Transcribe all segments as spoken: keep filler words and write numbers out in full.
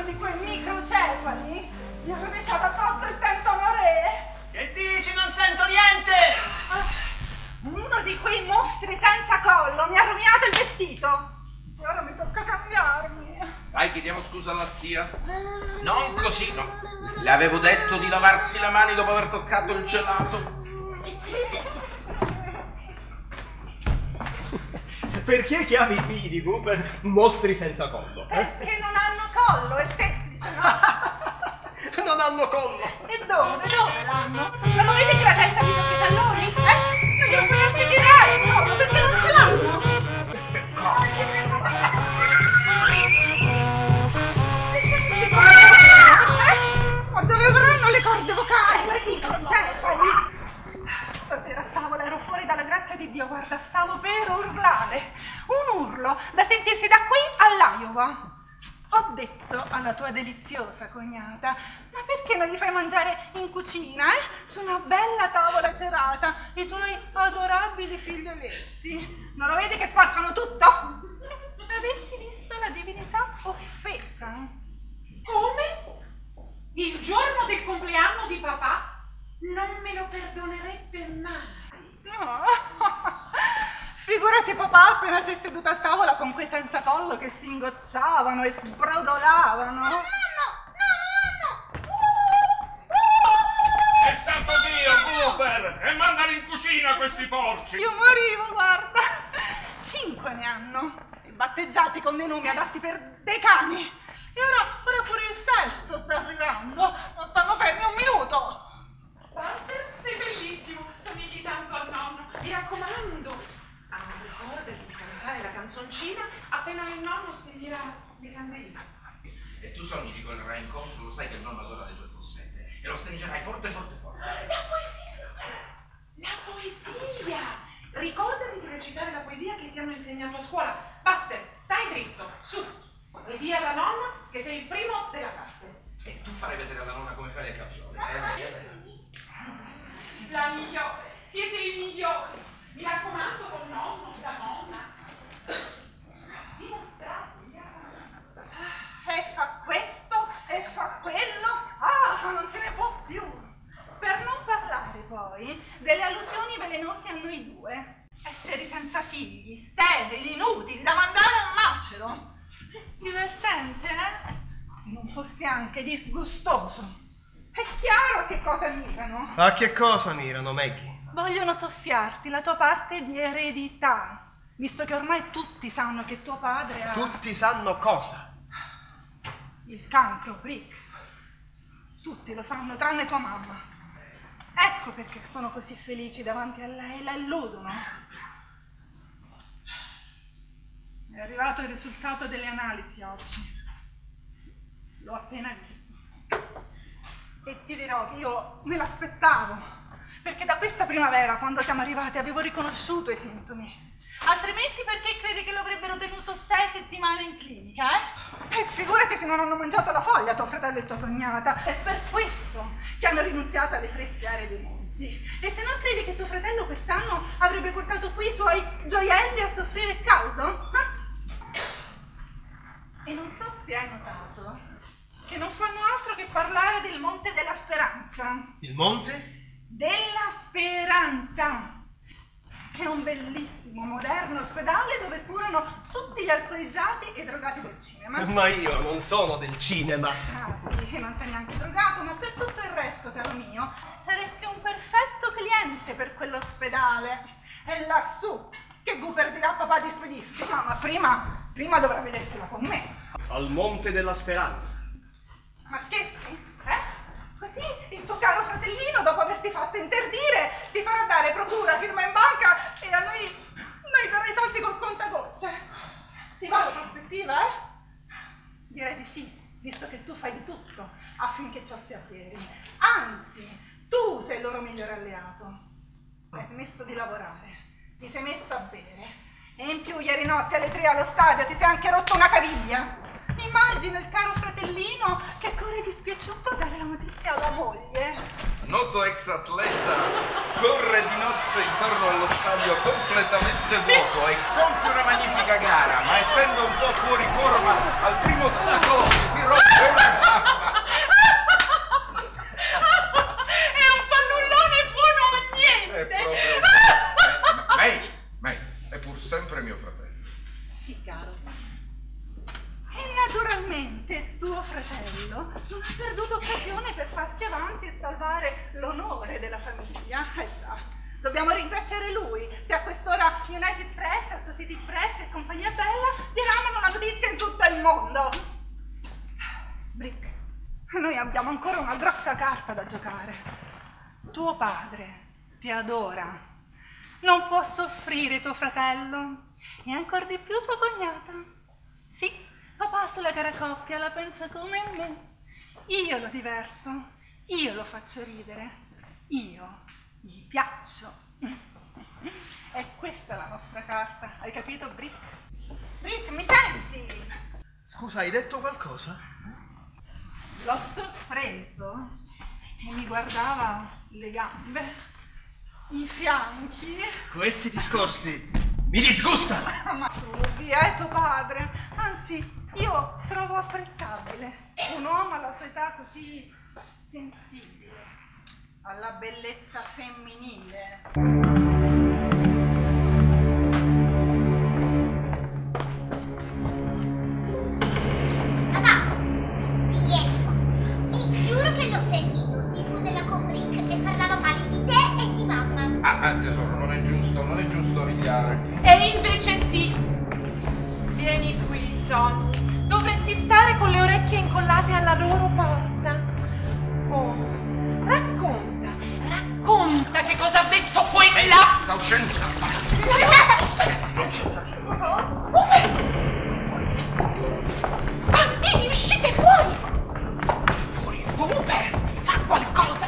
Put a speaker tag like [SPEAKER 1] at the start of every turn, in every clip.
[SPEAKER 1] di quei microcefali mi ha rovesciato addosso e sento amore.
[SPEAKER 2] Che dici? Non sento niente!
[SPEAKER 1] Uno di quei mostri senza collo mi ha rovinato il vestito. E ora mi tocca cambiarmi.
[SPEAKER 3] Dai, chiediamo scusa alla zia. Non così, no. Le avevo detto di lavarsi le mani dopo aver toccato il gelato.
[SPEAKER 2] Perché chiami i figli di Cooper mostri senza collo? Eh?
[SPEAKER 1] Perché non hanno collo, è semplice, no?
[SPEAKER 2] Non hanno collo!
[SPEAKER 1] E dove? Dove l'hanno? Non lo vedi che la testa mi tocca i talloni? Eh? Non glielo puoi neanche tirare il collo, perché non ce l'hanno? Mi senti come eh? Ma dove avranno le corde vocali? Quei microcefali? Stasera a tavola ero fuori dalla grazia di Dio, guarda, stavo per urlare. Un urlo da sentirsi da qui all'Iowa. Ho detto alla tua deliziosa cognata, ma perché non gli fai mangiare in cucina, eh? Su una bella tavola cerata, i tuoi adorabili figlioletti. Non lo vedi che sporcano tutto? Avessi visto la divinità offesa.
[SPEAKER 4] Come? Il giorno del compleanno di papà? Non me lo perdonerebbe mai.
[SPEAKER 1] No. Figurati papà appena sei seduto a tavola con quei senza collo che si ingozzavano e sbrodolavano.
[SPEAKER 4] No, no, no, no, no.
[SPEAKER 5] E santo Dio, Cooper! E mandali in cucina questi porci!
[SPEAKER 1] Io morivo, guarda. Cinque ne hanno. E battezzati con dei nomi adatti per dei cani. E ora, ora pure il sesto sta arrivando. Non stanno fermi un minuto.
[SPEAKER 4] Buster, sei bellissimo, somigli tanto al nonno. Mi raccomando. Ah, ricordati di cantare la canzoncina appena il nonno spegnerà le candeline.
[SPEAKER 3] E tu sogni di quel reincontro, lo sai che il nonno adora le tue fossette. E lo stringerai forte, forte, forte.
[SPEAKER 4] La poesia! La poesia! Ricordati di recitare la poesia che ti hanno insegnato a scuola. Buster, stai dritto, su. E via alla nonna che sei il primo della classe.
[SPEAKER 3] E tu farai vedere alla nonna come fai le capriole. Eh?
[SPEAKER 4] La migliore, siete i migliori. Mi raccomando col nonno, la nonna. Dimostrate.
[SPEAKER 1] E fa questo, e fa quello. Ah, non se ne può più. Per non parlare poi delle allusioni velenose a noi due. Esseri senza figli, sterili, inutili, da mandare al macero. Divertente, eh? Se non fosse anche disgustoso. È chiaro a che cosa mirano.
[SPEAKER 2] A che cosa mirano, Maggie?
[SPEAKER 1] Vogliono soffiarti la tua parte di eredità, visto che ormai tutti sanno che tuo padre ha...
[SPEAKER 2] Tutti sanno cosa?
[SPEAKER 1] Il cancro, Rick. Tutti lo sanno, tranne tua mamma. Ecco perché sono così felici davanti a lei, la illudono. È arrivato il risultato delle analisi oggi. L'ho appena visto. E ti dirò che io me l'aspettavo. Perché da questa primavera, quando siamo arrivati, avevo riconosciuto i sintomi. Altrimenti perché credi che lo avrebbero tenuto sei settimane in clinica, eh? E figurati se non hanno mangiato la foglia, tuo fratello e tua cognata. È per questo che hanno rinunziato alle fresche aree dei monti. E se non credi che tuo fratello quest'anno avrebbe portato qui i suoi gioielli a soffrire il caldo? Eh? E non so se hai notato che non fanno altro che parlare del Monte della Speranza.
[SPEAKER 2] Il monte?
[SPEAKER 1] Della Speranza, che è un bellissimo, moderno ospedale dove curano tutti gli alcolizzati e drogati del cinema.
[SPEAKER 2] Ma io non sono del cinema.
[SPEAKER 1] Ah sì, non sei neanche drogato, ma per tutto il resto, caro mio, saresti un perfetto cliente per quell'ospedale. È lassù che Cooper dirà a papà di spedirti. No, ma prima, prima dovrà vedersela con me.
[SPEAKER 2] Al Monte della Speranza.
[SPEAKER 1] Ma scherzi? Eh? Così il tuo caro fratellino, dopo averti fatto interdire, si farà dare procura, firma in banca e a noi, noi darà i soldi col contagocce. Ti va la prospettiva, eh? Direi di sì, visto che tu fai di tutto affinché ciò si avveri. Anzi, tu sei il loro migliore alleato. Hai smesso di lavorare, ti sei messo a bere e in più ieri notte alle tre allo stadio ti sei anche rotto una caviglia. Immagina il caro fratellino che corre dispiaciuto a dare la notizia alla moglie.
[SPEAKER 3] Noto ex atleta corre di notte intorno allo stadio completamente vuoto e compie una magnifica gara, ma essendo un po' fuori forma al primo ostacolo si rompe
[SPEAKER 4] È un fannullone buono o niente!
[SPEAKER 3] È proprio... May, May, è pur sempre mio fratello.
[SPEAKER 4] Sì, caro.
[SPEAKER 1] E naturalmente tuo fratello non ha perduto occasione per farsi avanti e salvare l'onore della famiglia. Eh già, dobbiamo ringraziare lui. Se a quest'ora United Press, Associated Press e compagnia bella diramano la notizia in tutto il mondo. Brick, noi abbiamo ancora una grossa carta da giocare. Tuo padre ti adora. Non può soffrire tuo fratello e ancor di più tua cognata. Sì. Papà sulla cara coppia la pensa come me. Io lo diverto, io lo faccio ridere, io gli piaccio. E questa è la nostra carta, hai capito, Brick? Brick, mi senti?
[SPEAKER 2] Scusa, hai detto qualcosa?
[SPEAKER 1] L'ho sorpreso e mi guardava le gambe, i fianchi.
[SPEAKER 2] Questi discorsi mi disgustano!
[SPEAKER 1] Ma su, via, è tuo padre. Anzi, io trovo apprezzabile un uomo alla sua età così sensibile alla bellezza femminile.
[SPEAKER 6] Papà, Pietro, ti giuro che l'ho sentito. Discuteva con Brick e parlava male di te e di mamma.
[SPEAKER 3] Ah, ah, tesoro, non è giusto, non è giusto odiare.
[SPEAKER 4] E invece sì. Vieni qui, Sonny. Dovresti stare con le orecchie incollate alla loro porta. Oh, racconta, racconta che cosa ha detto quella.
[SPEAKER 3] Sta uscendo da
[SPEAKER 4] Bambini, uscite fuori! Fuori, Cooper, fa qualcosa!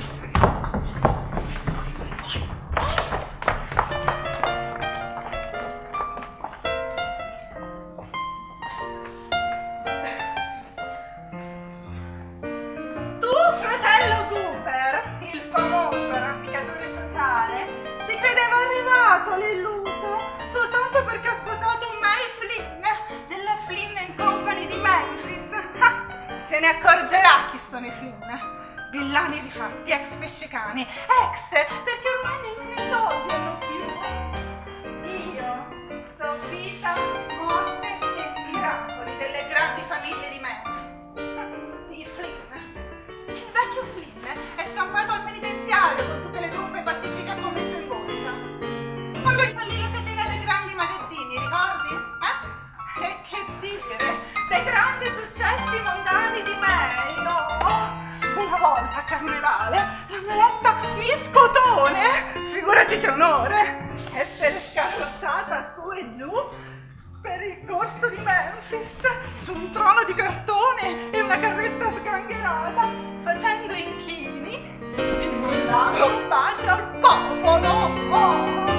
[SPEAKER 1] L'illuso soltanto perché ha sposato Mary Flynn della Flynn and Company di Memphis. Ah, se ne accorgerà chi sono i Flynn. Villani rifatti, ex pescecani, ex perché ormai nei soldi hanno più. Io so vita, morte e miracoli delle grandi famiglie di Memphis. I Flynn. Il vecchio Flynn è scampato al penitenziario con tutte le truffe e pasticci che ha commesso in borsa. Quando rifallì la catena dei grandi magazzini, ricordi? Eh? E che dire, dei grandi successi mondani di May, no? Una volta a Carnevale l'hanno eletta Miss Cotone, figurati che onore, essere scarrozzata su e giù per il corso di Memphis, su un trono di cartone e una carretta sgangherata, facendo inchini e mandando un bacio al popolo. Oh!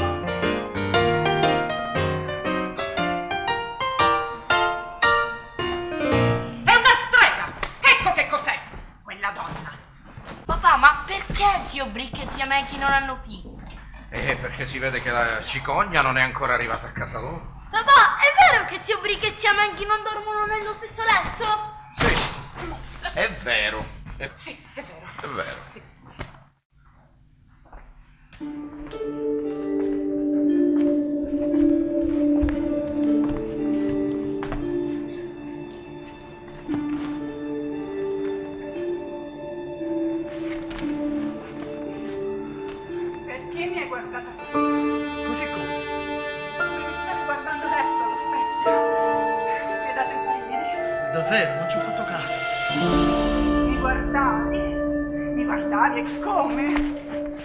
[SPEAKER 7] Papà, ma perché zio Brick e zia Maggie non hanno figli?
[SPEAKER 3] Eh, perché si vede che la cicogna non è ancora arrivata a casa loro.
[SPEAKER 7] Papà, è vero che zio Brick e zia Maggie non dormono nello stesso letto?
[SPEAKER 3] Sì, è vero. È...
[SPEAKER 4] Sì, è vero.
[SPEAKER 3] È vero.
[SPEAKER 4] Sì.
[SPEAKER 1] Perché mi hai guardata così?
[SPEAKER 2] Così come?
[SPEAKER 1] Mi stavi guardando adesso allo specchio. Mi hai dato i brividi.
[SPEAKER 2] Davvero, non ci ho fatto caso.
[SPEAKER 1] Mi guardavi? Mi guardavi e come?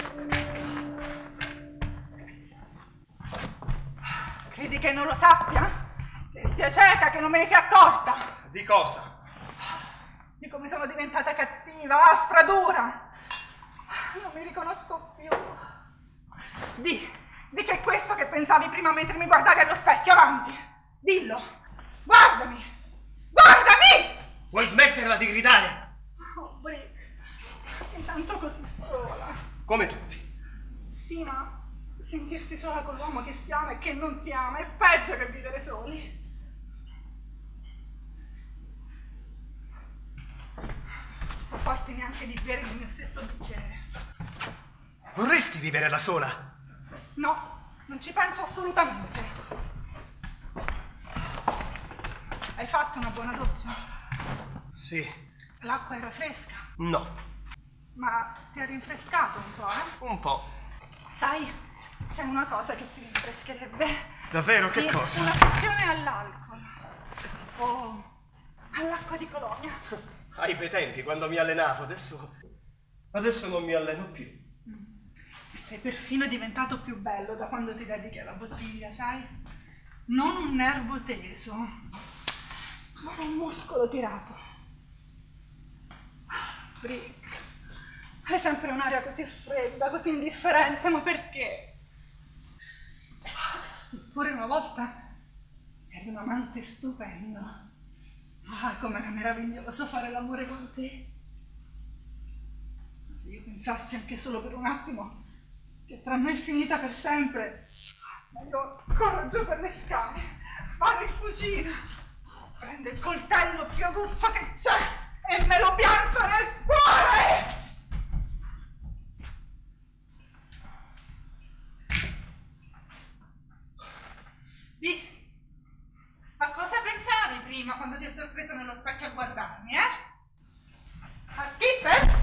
[SPEAKER 1] Credi che non lo sappia? Che sia cieca, che non me ne sia accorta?
[SPEAKER 2] Di cosa?
[SPEAKER 1] Di come sono diventata cattiva, aspra, dura. Non mi riconosco più. Di, di che è questo che pensavi prima mentre mi guardavi allo specchio, avanti. Dillo. Guardami. Guardami!
[SPEAKER 2] Vuoi smetterla di gridare?
[SPEAKER 1] Oh, Brick, mi sento così sola.
[SPEAKER 2] Come tutti.
[SPEAKER 1] Sì, ma sentirsi sola con l'uomo che si ama e che non ti ama è peggio che vivere soli. stavolta neanche di bere il mio stesso bicchiere.
[SPEAKER 2] Vorresti vivere da sola?
[SPEAKER 1] No, non ci penso assolutamente. Hai fatto una buona doccia?
[SPEAKER 2] Sì.
[SPEAKER 1] L'acqua era fresca?
[SPEAKER 2] No.
[SPEAKER 1] Ma ti ha rinfrescato un po', eh?
[SPEAKER 2] Un po'.
[SPEAKER 1] Sai, c'è una cosa che ti rinfrescherebbe.
[SPEAKER 2] Davvero?
[SPEAKER 1] Sì,
[SPEAKER 2] che cosa?
[SPEAKER 1] un'affezione all'alcol. O all'acqua di colonia.
[SPEAKER 2] Ai bei tempi, quando mi allenavo, adesso... Adesso non mi alleno più.
[SPEAKER 1] Sei perfino diventato più bello da quando ti dedichi alla bottiglia, sai? Non un nervo teso, ma un muscolo tirato. Brick, hai sempre un'aria così fredda, così indifferente, ma perché? Eppure una volta eri un amante stupendo. Ah, com'era meraviglioso fare l'amore con te. Ma se io pensassi anche solo per un attimo che tra noi è finita per sempre, io corro giù per le scale, vado in cucina, prendo il coltello più aguzzo che c'è e me lo pianto nel cuore! Di, a cosa pensavi prima quando ti ho sorpreso nello specchio a guardarmi, eh? A Skipper?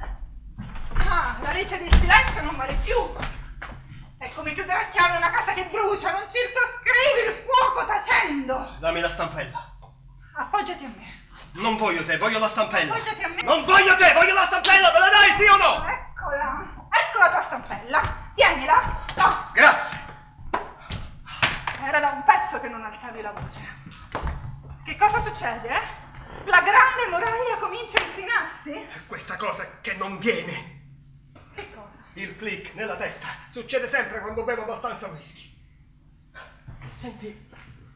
[SPEAKER 1] Ah, la legge del silenzio non vale più. È come chiudere a chiave una casa che brucia, non circoscrivi il fuoco tacendo.
[SPEAKER 2] Dammi la stampella.
[SPEAKER 1] Appoggiati a me.
[SPEAKER 2] Non voglio te, voglio la stampella.
[SPEAKER 1] Appoggiati a me.
[SPEAKER 2] Non voglio te, voglio la stampella, me la dai, sì o no?
[SPEAKER 1] Eccola, ecco la tua stampella. Tienila. No.
[SPEAKER 2] Grazie.
[SPEAKER 1] Era da un pezzo che non alzavi la voce. Che cosa succede, eh? La grande muraglia comincia a inclinarsi?
[SPEAKER 2] Questa cosa che non viene.
[SPEAKER 1] Che cosa?
[SPEAKER 2] Il click nella testa. Succede sempre quando bevo abbastanza whisky. Senti,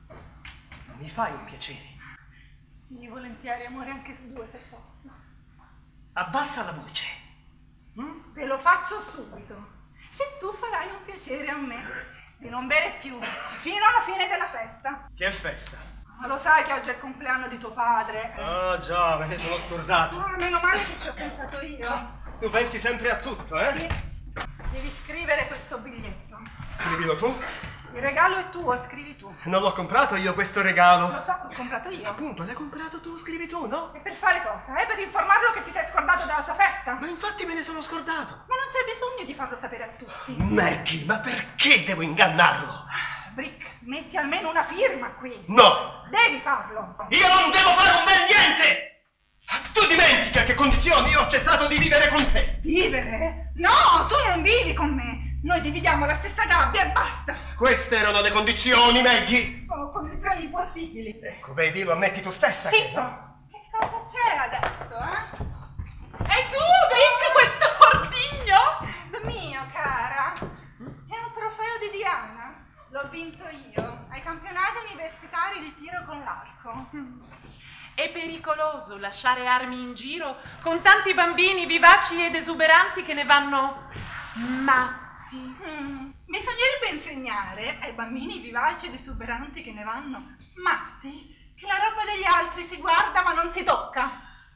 [SPEAKER 2] mi fai un piacere?
[SPEAKER 1] Sì, volentieri, amore, anche su due se posso.
[SPEAKER 2] Abbassa la voce.
[SPEAKER 1] Mm? Te lo faccio subito. Se tu farai un piacere a me di non bere più fino alla fine della festa.
[SPEAKER 2] Che festa?
[SPEAKER 1] Ma lo sai che oggi è il compleanno di tuo padre?
[SPEAKER 2] Ah già, me ne sono scordato.
[SPEAKER 1] Ah, meno male che ci ho pensato io.
[SPEAKER 2] Tu pensi sempre a tutto, eh?
[SPEAKER 1] Sì. Devi scrivere questo biglietto.
[SPEAKER 2] Scrivilo tu.
[SPEAKER 1] Il regalo è tuo, scrivi tu.
[SPEAKER 2] Non l'ho comprato io questo regalo.
[SPEAKER 1] Lo so, l'ho comprato io.
[SPEAKER 2] Appunto, l'hai comprato tu, scrivi tu, no?
[SPEAKER 1] E per fare cosa? Eh? Per informarlo che ti sei scordato della sua festa?
[SPEAKER 2] Ma infatti me ne sono scordato.
[SPEAKER 1] Ma non c'è bisogno di farlo sapere a tutti.
[SPEAKER 2] Maggie, ma perché devo ingannarlo?
[SPEAKER 1] Brick, metti almeno una firma qui.
[SPEAKER 2] No!
[SPEAKER 1] Devi farlo.
[SPEAKER 2] Io non devo fare un bel niente! Tu dimentica a che condizioni io ho accettato di vivere con te!
[SPEAKER 1] Vivere? No, tu non vivi con me. Noi dividiamo la stessa gabbia e basta.
[SPEAKER 2] Queste erano le condizioni, Maggie!
[SPEAKER 1] Sono condizioni impossibili.
[SPEAKER 2] Ecco, vedi, lo ammetti tu stessa.
[SPEAKER 1] Zitto!
[SPEAKER 2] Che...
[SPEAKER 1] Che cosa c'è adesso, eh?
[SPEAKER 4] E tu, Brick, questo ordigno?
[SPEAKER 1] Mio, cara. È un trofeo di Diana. L'ho vinto io ai campionati universitari di tiro con l'arco.
[SPEAKER 4] È pericoloso lasciare armi in giro con tanti bambini vivaci ed esuberanti che ne vanno matti.
[SPEAKER 1] Mm. Bisognerebbe insegnare ai bambini vivaci ed esuberanti che ne vanno matti che la roba degli altri si guarda ma non si tocca.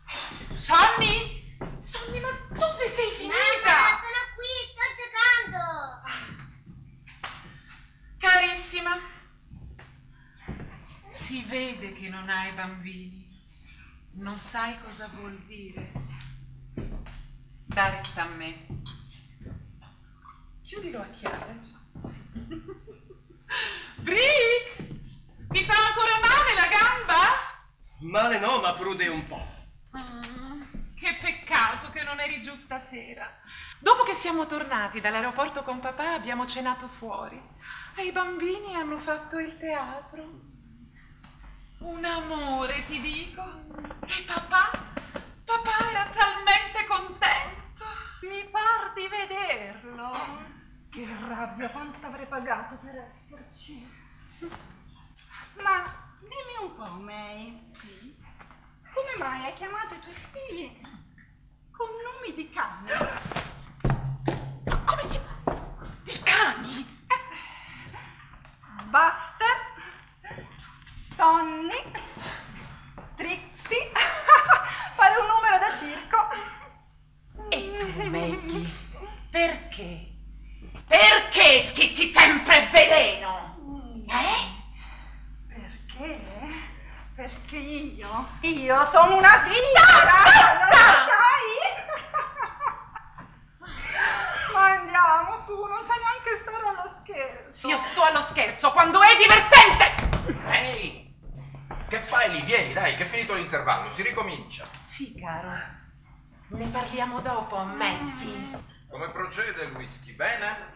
[SPEAKER 4] Sonny? Sonny, ma dove sei finita?
[SPEAKER 6] Mamma, sono qui, sto giocando.
[SPEAKER 4] Carissima, si vede che non hai bambini. Non sai cosa vuol dire dare a me. Chiudilo a chiave. Brick, ti fa ancora male la gamba?
[SPEAKER 2] Male no, ma prude un po'.
[SPEAKER 4] Mm, che peccato che non eri giù stasera. Dopo che siamo tornati dall'aeroporto con papà abbiamo cenato fuori e i bambini hanno fatto il teatro. Un amore, ti dico. E papà? Papà era talmente contento.
[SPEAKER 1] Mi par di vederlo. Che rabbia, quanto avrei pagato per esserci. Ma dimmi un po', May.
[SPEAKER 4] Sì?
[SPEAKER 1] Come mai hai chiamato i tuoi figli con nomi di cani?
[SPEAKER 4] Come si... di cani?
[SPEAKER 1] Buster, Sonny, Trixie, fare un numero da circo. addirittura! Non lo sai? Ma andiamo su, non sai neanche stare allo scherzo.
[SPEAKER 4] Io sto allo scherzo quando è divertente!
[SPEAKER 3] Ehi! Che fai lì? Vieni, dai, che è finito l'intervallo, si ricomincia.
[SPEAKER 4] Sì, caro. Ne parliamo dopo, Mackie.
[SPEAKER 3] Come procede il whisky? Bene?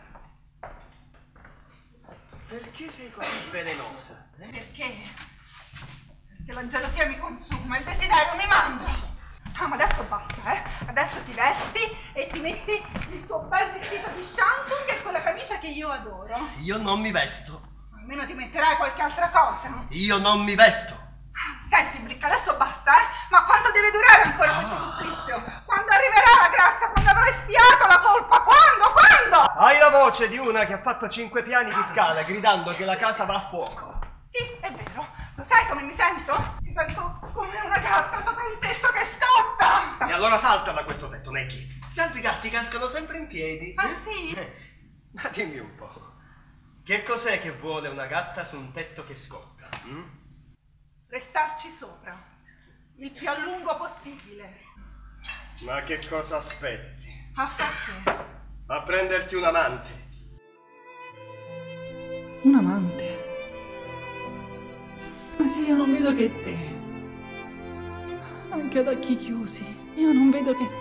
[SPEAKER 2] Perché sei così velenosa? Eh?
[SPEAKER 1] Perché? Perché la gelosia mi consuma, il desiderio mi mangia. Ah, ma adesso basta, eh? Adesso ti vesti e ti metti il tuo bel vestito di Shantung e quella camicia che io adoro.
[SPEAKER 2] Io non mi vesto.
[SPEAKER 1] Almeno ti metterai qualche altra cosa.
[SPEAKER 2] Io non mi vesto.
[SPEAKER 1] Senti, Brick, adesso basta, eh? Ma quanto deve durare ancora questo supplizio? Quando arriverà la grazia? Quando avrai spiato la colpa? Quando? Quando?
[SPEAKER 2] Hai la voce di una che ha fatto cinque piani di scala gridando che la casa va a fuoco.
[SPEAKER 1] Sì, è vero. Lo sai come mi sento? Mi sento come una gatta sopra un tetto che scotta.
[SPEAKER 2] E allora salta da questo tetto, Mackie. Gli altri gatti cascano sempre in piedi.
[SPEAKER 1] Ah, sì?
[SPEAKER 2] Eh, ma dimmi un po', che cos'è che vuole una gatta su un tetto che scotta? Hm?
[SPEAKER 1] Restarci sopra, il più a lungo possibile.
[SPEAKER 2] Ma che cosa aspetti?
[SPEAKER 1] A far che?
[SPEAKER 2] A prenderti un amante.
[SPEAKER 1] Un amante? Ma sì, io non vedo che te. Anche ad occhi chiusi, io non vedo che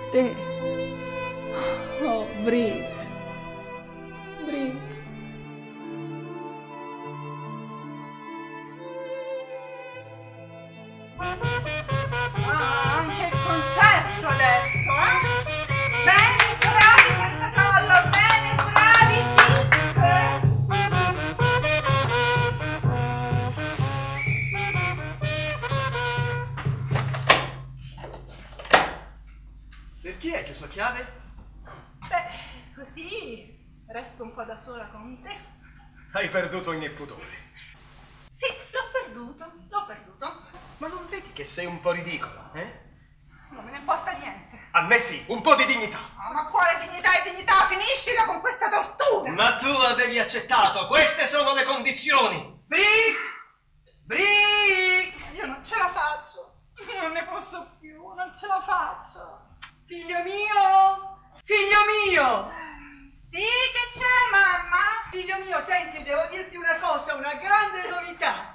[SPEAKER 1] te. Oh, Brick. Brick. Ah, anche il concerto adesso, eh? Bene, bravi senza collo, bene, bravi,
[SPEAKER 2] Perché hai chiuso a chiave?
[SPEAKER 1] Beh, così resto un po' da sola con te.
[SPEAKER 2] Hai perduto ogni pudore.
[SPEAKER 1] Sì, l'ho perduto, l'ho perduto.
[SPEAKER 2] Ma non vedi che sei un po' ridicolo, eh?
[SPEAKER 1] Non me ne importa niente.
[SPEAKER 2] A me sì, un po' di dignità.
[SPEAKER 1] Oh, ma quale dignità e dignità? Finiscila con questa tortura!
[SPEAKER 2] Ma tu avevi accettato, queste sono le condizioni.
[SPEAKER 1] Brick! Brick! Io non ce la faccio. Non ne posso più, non ce la faccio.
[SPEAKER 8] Figlio mio! Figlio mio!
[SPEAKER 1] Sì, che c'è, mamma?
[SPEAKER 8] Figlio mio, senti, devo dirti una cosa, una grande novità.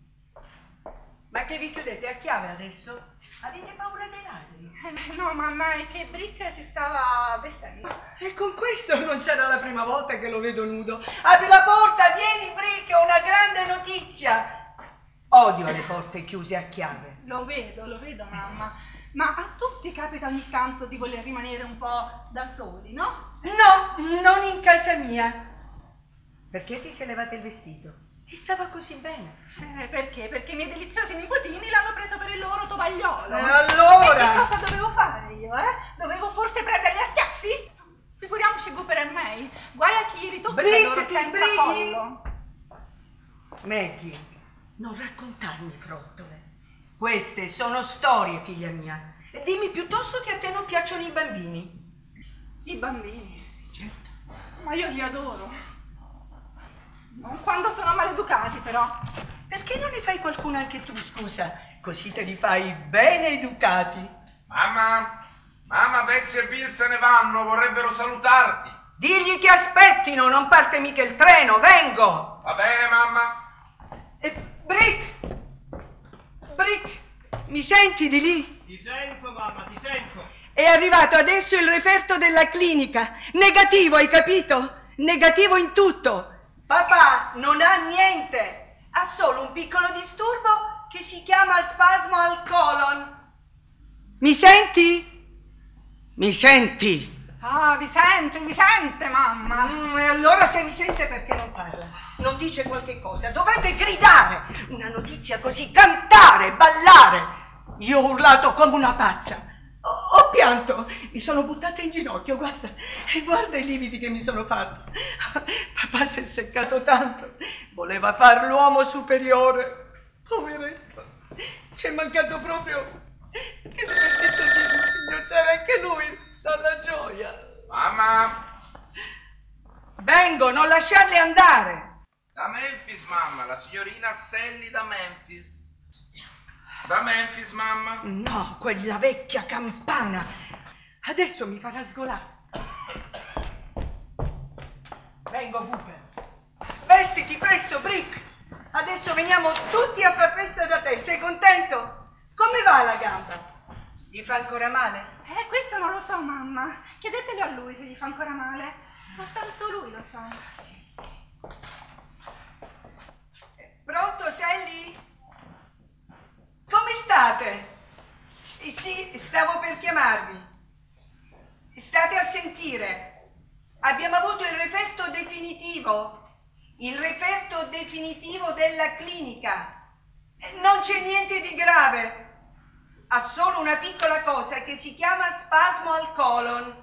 [SPEAKER 8] Ma che vi chiudete a chiave adesso? Avete paura dei ladri?
[SPEAKER 1] Eh, no, mamma, è che Brick si stava vestendo.
[SPEAKER 8] E con questo non sarà la prima volta che lo vedo nudo. Apri la porta, vieni Brick, ho una grande notizia. Odio le porte chiuse a chiave.
[SPEAKER 1] Lo vedo, lo vedo, mamma. Ma a tutti capita ogni tanto di voler rimanere un po' da soli, no?
[SPEAKER 8] No, non in casa mia. Perché ti sei levato il vestito? Ti stava così bene.
[SPEAKER 1] Eh, perché? Perché i miei deliziosi nipotini l'hanno preso per il loro tovagliolo.
[SPEAKER 8] E allora?
[SPEAKER 1] E che cosa dovevo fare io, eh? Dovevo forse prenderli a schiaffi? Figuriamoci Cooper e May. Guai a chi ritocca
[SPEAKER 8] Brick,
[SPEAKER 1] loro
[SPEAKER 8] ti
[SPEAKER 1] senza
[SPEAKER 8] sbrighi?
[SPEAKER 1] collo.
[SPEAKER 8] Maggie, non raccontarmi frottole. Queste sono storie, figlia mia. E dimmi piuttosto che a te non piacciono i bambini.
[SPEAKER 1] I bambini?
[SPEAKER 8] Certo.
[SPEAKER 1] Ma io li adoro. Non quando sono maleducati, però.
[SPEAKER 8] Perché non ne fai qualcuno anche tu, scusa? Così te li fai bene educati.
[SPEAKER 3] Mamma, mamma, Betsy e Bill se ne vanno, vorrebbero salutarti.
[SPEAKER 8] Digli che aspettino, non parte mica il treno, vengo.
[SPEAKER 3] Va bene, mamma?
[SPEAKER 8] E Brick, Brick, mi senti di lì?
[SPEAKER 2] Ti sento, mamma, ti sento.
[SPEAKER 8] È arrivato adesso il referto della clinica. Negativo, hai capito? Negativo in tutto. Papà non ha niente. Ha solo un piccolo disturbo che si chiama spasmo al colon. Mi senti? Mi senti?
[SPEAKER 1] Ah, vi sente, vi sente, mamma.
[SPEAKER 8] Mm, e allora se mi sente perché non parla? Non dice qualche cosa? Dovrebbe gridare una notizia così, cantare, ballare. Io ho urlato come una pazza. Ho, ho pianto, mi sono buttata in ginocchio, guarda, e guarda i lividi che mi sono fatti. Papà si è seccato tanto, voleva far l'uomo superiore. Poveretto, ci è mancato proprio che si mettesse a singhiozziare anche lui dalla gioia.
[SPEAKER 3] Mamma!
[SPEAKER 8] Vengo, non lasciarli andare.
[SPEAKER 3] Da Memphis, mamma, la signorina Sally da Memphis. Da Memphis, mamma?
[SPEAKER 8] No, quella vecchia campana. Adesso mi farà sgolare. Vengo, Cooper. Vestiti presto, Brick. Adesso veniamo tutti a far festa da te. Sei contento? Come va la gamba? Gli fa ancora male?
[SPEAKER 1] Eh, questo non lo so, mamma. Chiedetelo a lui se gli fa ancora male. Soltanto lui lo sa.
[SPEAKER 8] Sì, sì. Pronto, Sally? Come state? Eh, sì, stavo per chiamarvi. State a sentire. Abbiamo avuto il referto definitivo. Il referto definitivo della clinica. Non c'è niente di grave. Ha solo una piccola cosa che si chiama spasmo al colon.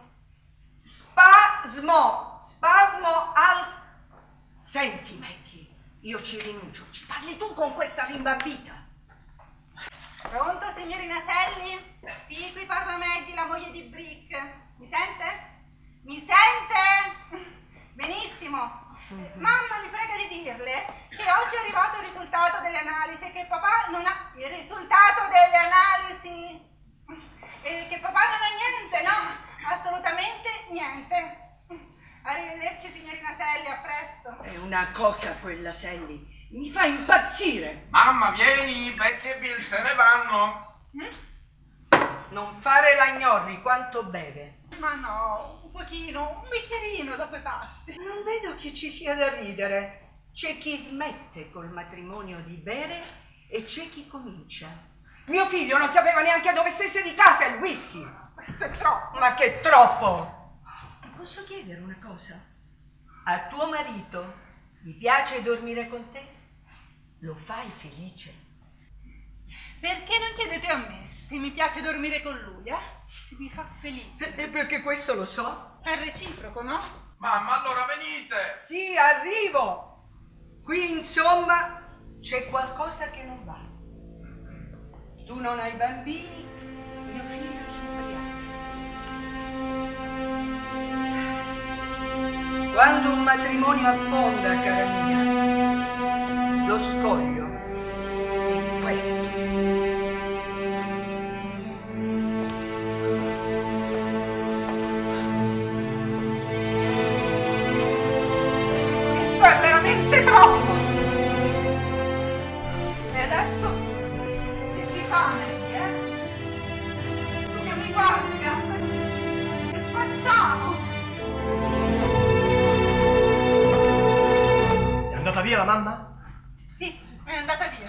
[SPEAKER 8] Spasmo. Spasmo al... Senti, Maggie, io ci rinuncio. Ci parli tu con questa rimbambita.
[SPEAKER 1] Pronto, signorina Sally? Sì, qui parla Maggie, la moglie di Brick. Mi sente? Mi sente? Benissimo. Mamma mi prega di dirle che oggi è arrivato il risultato delle analisi e che papà non ha... Il risultato delle analisi... E che papà non ha niente, no? Assolutamente niente. Arrivederci, signorina Sally, a presto.
[SPEAKER 8] È una cosa quella, Sally. Mi fa impazzire.
[SPEAKER 3] Mamma, vieni, Betsy e Bill se ne vanno.
[SPEAKER 8] Mm? Non fare la gnorri quanto beve.
[SPEAKER 1] Ma no, un pochino, un bicchierino dopo i pasti.
[SPEAKER 8] Non vedo che ci sia da ridere. C'è chi smette col matrimonio di bere e c'è chi comincia. Mio figlio non sapeva neanche dove stesse di casa il whisky.
[SPEAKER 1] Questo è troppo.
[SPEAKER 8] Ma che troppo! Posso chiedere una cosa? A tuo marito gli piace dormire con te? Lo fai felice?
[SPEAKER 1] Perché non chiedete a me se mi piace dormire con lui, eh? Se mi fa felice.
[SPEAKER 8] E perché questo lo so.
[SPEAKER 1] È reciproco, no?
[SPEAKER 3] Mamma, allora venite.
[SPEAKER 8] Sì, arrivo. Qui, insomma, c'è qualcosa che non va. Tu non hai bambini, mio figlio è ubriaco. Quando un matrimonio affonda, cara mia, lo scoglio è questo.
[SPEAKER 1] Questo è veramente troppo. E adesso che si fa, Maggie, eh? Tu che mi guardi, gatta? Che facciamo?
[SPEAKER 2] È andata via la mamma?
[SPEAKER 1] Sì, è andata via.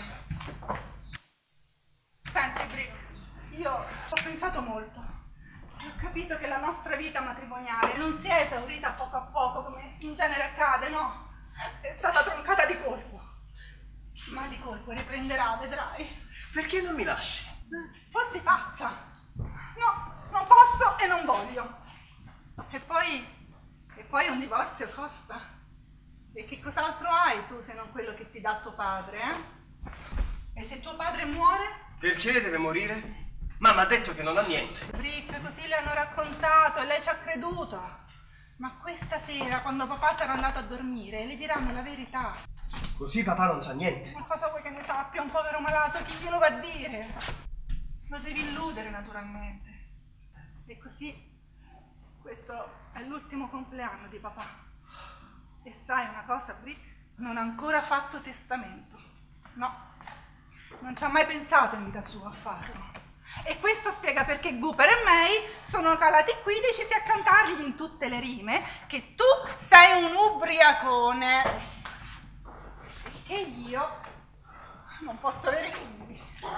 [SPEAKER 1] Senti, Brick, io ci ho pensato molto. Ho capito che la nostra vita matrimoniale non si è esaurita poco a poco, come in genere accade, no? È stata troncata di colpo. Ma di colpo riprenderà, vedrai.
[SPEAKER 2] Perché non mi lasci?
[SPEAKER 1] Fossi pazza. No, non posso e non voglio. E poi, e poi un divorzio costa. E che cos'altro hai tu se non quello che ti dà tuo padre, eh? E se tuo padre muore?
[SPEAKER 2] Perché deve morire? Mamma ha detto che non ha niente.
[SPEAKER 1] Brick, così le hanno raccontato e lei ci ha creduto. Ma questa sera, quando papà sarà andato a dormire, le diranno la verità.
[SPEAKER 2] Così papà non sa niente.
[SPEAKER 1] Ma cosa vuoi che ne sappia un povero malato? Chi glielo va a dire? Lo devi illudere, naturalmente. E così, questo è l'ultimo compleanno di papà. E sai una cosa, Brick? Non ha ancora fatto testamento. No, non ci ha mai pensato in vita sua a farlo. E questo spiega perché Cooper e May sono calati qui decisi a cantargli in tutte le rime che tu sei un ubriacone e che io non posso avere figli.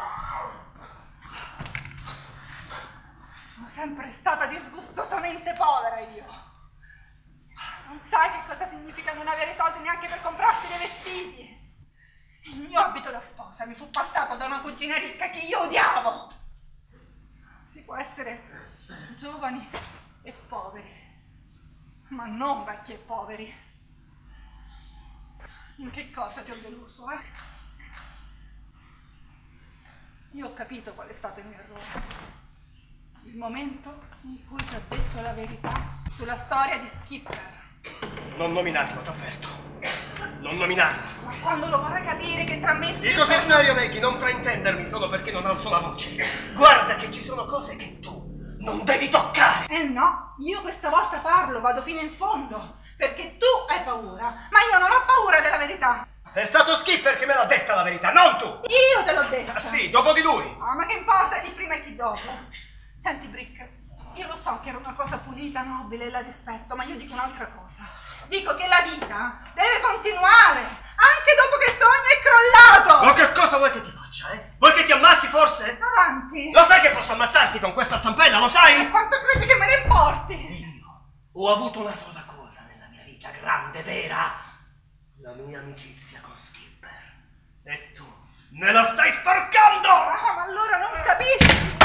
[SPEAKER 1] Sono sempre stata disgustosamente povera io. Non sai che cosa significa non avere soldi neanche per comprarsi dei vestiti. Il mio abito da sposa mi fu passato da una cugina ricca che io odiavo. Si può essere giovani e poveri, ma non vecchi e poveri. In che cosa ti ho deluso, eh? Io ho capito qual è stato il mio errore. Il momento in cui ti ho detto la verità sulla storia di Skipper.
[SPEAKER 2] Non nominarlo, t'avverto. Non nominarlo.
[SPEAKER 1] Ma quando lo vorrai capire che tra me e Skipper...
[SPEAKER 2] Dico sul serio, Maggie, non fraintendermi solo perché non alzo la voce. Guarda che ci sono cose che tu non devi toccare.
[SPEAKER 1] Eh no, io questa volta parlo, vado fino in fondo, perché tu hai paura, ma io non ho paura della verità.
[SPEAKER 2] È stato Skipper che me l'ha detta la verità, non tu!
[SPEAKER 1] Io te l'ho detta.
[SPEAKER 2] Ah sì, dopo di lui.
[SPEAKER 1] Ah, ma che importa chi prima e chi dopo? Senti, Brick, io lo so che era una cosa pulita, nobile e la rispetto, ma io dico un'altra cosa. Dico che la vita deve continuare, anche dopo che il sogno è crollato.
[SPEAKER 2] Ma che cosa vuoi che ti faccia, eh? Vuoi che ti ammazzi forse?
[SPEAKER 1] Avanti.
[SPEAKER 2] Lo sai che posso ammazzarti con questa stampella, lo sai?
[SPEAKER 1] E quanto credi che me ne importi?
[SPEAKER 2] Io ho avuto una sola cosa nella mia vita, grande, vera. La mia amicizia con Skipper. E tu me la stai sporcando!
[SPEAKER 1] Ah, ma allora non capisci.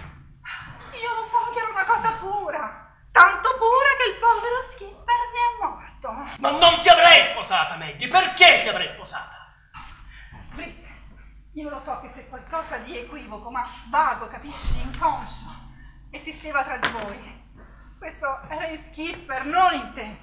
[SPEAKER 1] Io lo so che era una cosa pura. Tanto pura che il povero Skipper ne è morto.
[SPEAKER 2] Ma non ti avrei sposata, Maggie! Perché ti avrei sposata?
[SPEAKER 1] Brick, io lo so che se qualcosa di equivoco, ma vago, capisci, inconscio, esisteva tra di voi, questo era in Skipper, non in te.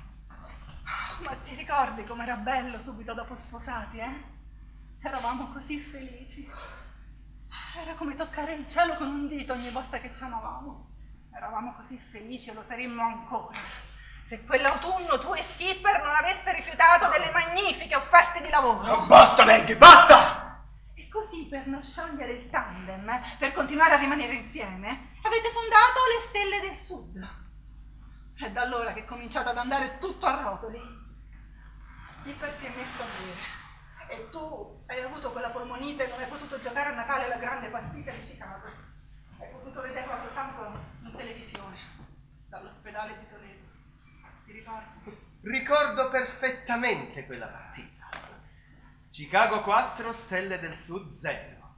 [SPEAKER 1] Ma ti ricordi com'era bello subito dopo sposati, eh? Eravamo così felici. Era come toccare il cielo con un dito ogni volta che ci amavamo. Eravamo così felici e lo saremmo ancora se quell'autunno tu e Skipper non avesse rifiutato delle magnifiche offerte di lavoro.
[SPEAKER 2] Oh, basta, Maggie, basta!
[SPEAKER 1] E così, per non sciogliere il tandem, eh, per continuare a rimanere insieme, avete fondato le Stelle del Sud. È da allora che è cominciato ad andare tutto a rotoli. Skipper si è messo a bere e tu hai avuto quella polmonite e non hai potuto giocare a Natale alla grande partita di Chicago. Hai potuto vederla soltanto in televisione, dall'ospedale di Toledo. Ti ricordi?
[SPEAKER 2] Ricordo perfettamente quella partita. Chicago quattro, Stelle del Sud zero.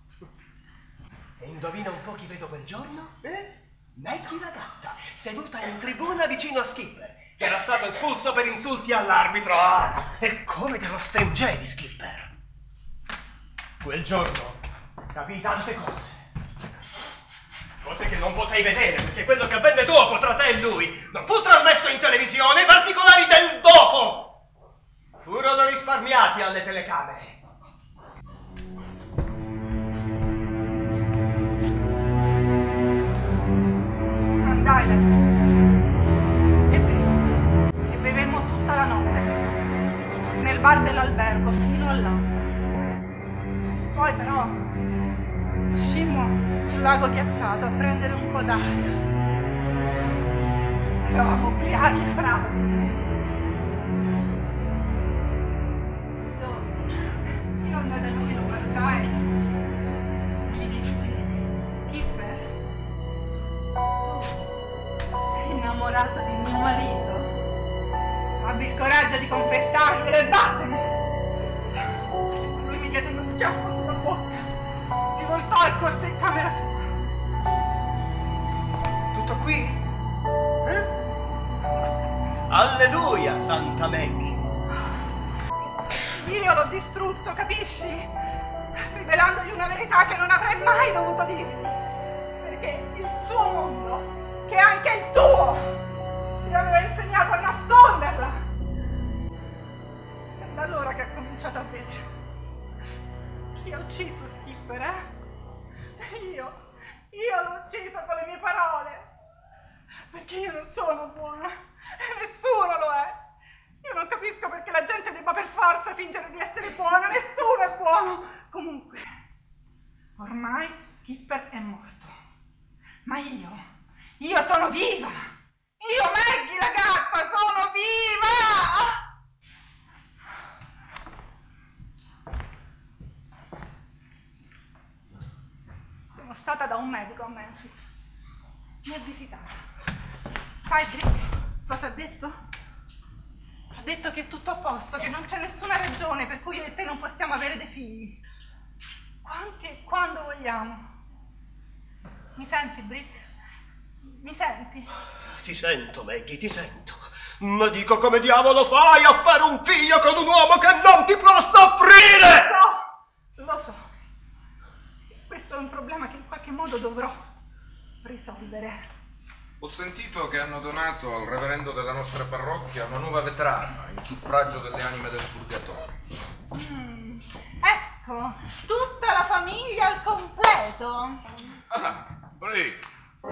[SPEAKER 2] E indovina un po' chi vedo quel giorno? Eh? Maggie la gatta, seduta in tribuna vicino a Skipper, che era stato espulso per insulti all'arbitro. Ah, e come te lo stringevi, Skipper? Quel giorno capii tante cose. Cose che non potei vedere, perché quello che avvenne dopo tra te e lui non fu trasmesso in televisione, i particolari del dopo furono risparmiati alle telecamere.
[SPEAKER 1] Andai da Skipper. È vero. E bevemmo tutta la notte. Nel bar dell'albergo, fino all'alba. Poi però uscimmo sul lago ghiacciato a prendere un po' d'aria. Eravamo ubriachi e fradici. Io, io andai da lui, lo guardai e gli dissi: Skipper, tu sei innamorato di mio marito? Abbi il coraggio di confessarmelo e vattene! Lui mi diede uno schiaffo sulla bocca, si voltò e corse in camera sua.
[SPEAKER 2] Tutto qui? Eh? Alleluia, Santa Maggie!
[SPEAKER 1] Io l'ho distrutto, capisci? Rivelandogli una verità che non avrei mai dovuto dirgli. Perché il suo mondo, che è anche il tuo, mi aveva insegnato a nasconderla. È da allora che ha cominciato a bere. Chi ha ucciso Skipper, eh? Io, io l'ho ucciso con le mie parole. Perché io non sono buona, e nessuno lo è. Io non capisco perché la gente debba per forza fingere di essere buona, nessuno è buono. Comunque, ormai Skipper è morto. Ma io, io sono viva. Io, Maggie la gatta, sono viva! Sono stata da un medico a Memphis. Mi ha visitato. Sai, Brick, cosa ha detto? Ha detto che è tutto a posto, che non c'è nessuna ragione per cui io e te non possiamo avere dei figli. Quanti e quando vogliamo. Mi senti, Brick? Mi senti?
[SPEAKER 2] Ti sento, Maggie, ti sento. Ma dico, come diavolo fai a fare un figlio con un uomo che non ti può soffrire?
[SPEAKER 1] Lo so, lo so. Questo è un problema che in qualche modo dovrò risolvere.
[SPEAKER 3] Ho sentito che hanno donato al reverendo della nostra parrocchia una nuova vetrana in suffragio delle anime del purgatorio.
[SPEAKER 1] Mm. Tutta la famiglia al completo.
[SPEAKER 5] Ah, Brick.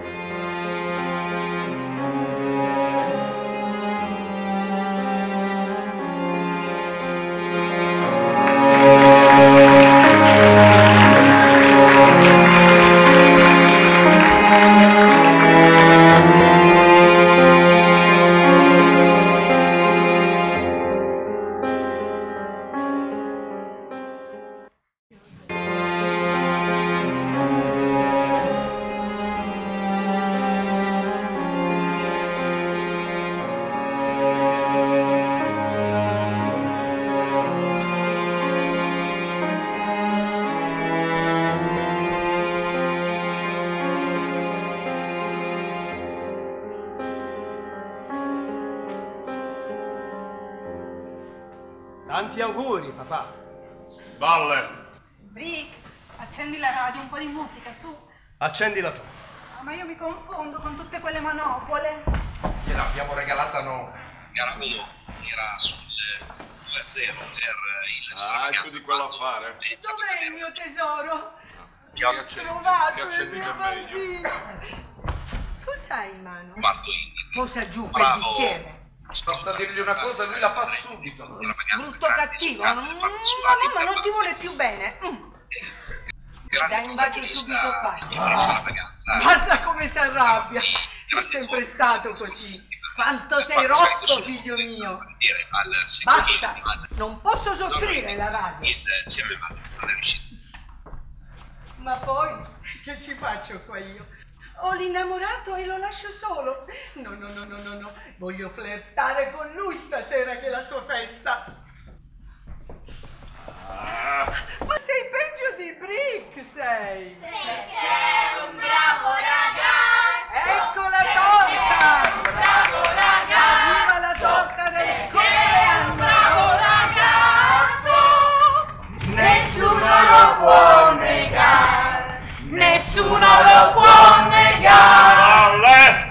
[SPEAKER 2] Tanti auguri, papà.
[SPEAKER 5] Valle.
[SPEAKER 1] Brick, accendi la radio, un po' di musica, su.
[SPEAKER 2] Accendila tu.
[SPEAKER 1] Ah, ma io mi confondo con tutte quelle manopole.
[SPEAKER 3] Gliel'abbiamo regalata noi.
[SPEAKER 9] Caracolò era sul due a zero per il
[SPEAKER 5] Ah, ecco di quello a fare.
[SPEAKER 8] Dov'è il mio tesoro?
[SPEAKER 9] Che ho
[SPEAKER 8] Ho trovato
[SPEAKER 5] che
[SPEAKER 8] il
[SPEAKER 5] accendi
[SPEAKER 8] mio
[SPEAKER 5] già meglio.
[SPEAKER 8] bambino. Cos'hai in mano?
[SPEAKER 9] fatto in
[SPEAKER 8] Posa giù quel
[SPEAKER 9] bravo.
[SPEAKER 8] bicchiere.
[SPEAKER 3] Basta dirgli una cosa e lui la fa subito.
[SPEAKER 8] Brutto cattivo. Mm, ma mamma non ti vuole più bene. Mm. Dai un bacio subito qua. Guarda come si arrabbia. È sempre stato così. Quanto sei rosto, figlio mio. Basta. Non posso soffrire la radio.
[SPEAKER 9] Il C M M non è riuscito.
[SPEAKER 8] Ma poi, che ci faccio qua io? Ho l'innamorato e lo lascio solo. No, no, no, no, no, no. Voglio flirtare con lui stasera che è la sua festa.
[SPEAKER 5] Ah,
[SPEAKER 8] Ma sei peggio di Brick, sei.
[SPEAKER 6] Perché è un bravo ragazzo.
[SPEAKER 8] Ecco la torta.
[SPEAKER 6] Bravo ragazzo.
[SPEAKER 8] Viva la torta del
[SPEAKER 6] Perché è un
[SPEAKER 8] compleanno.
[SPEAKER 6] bravo ragazzo. Nessuno lo può negare. Nessuno lo può negare.
[SPEAKER 5] Valle.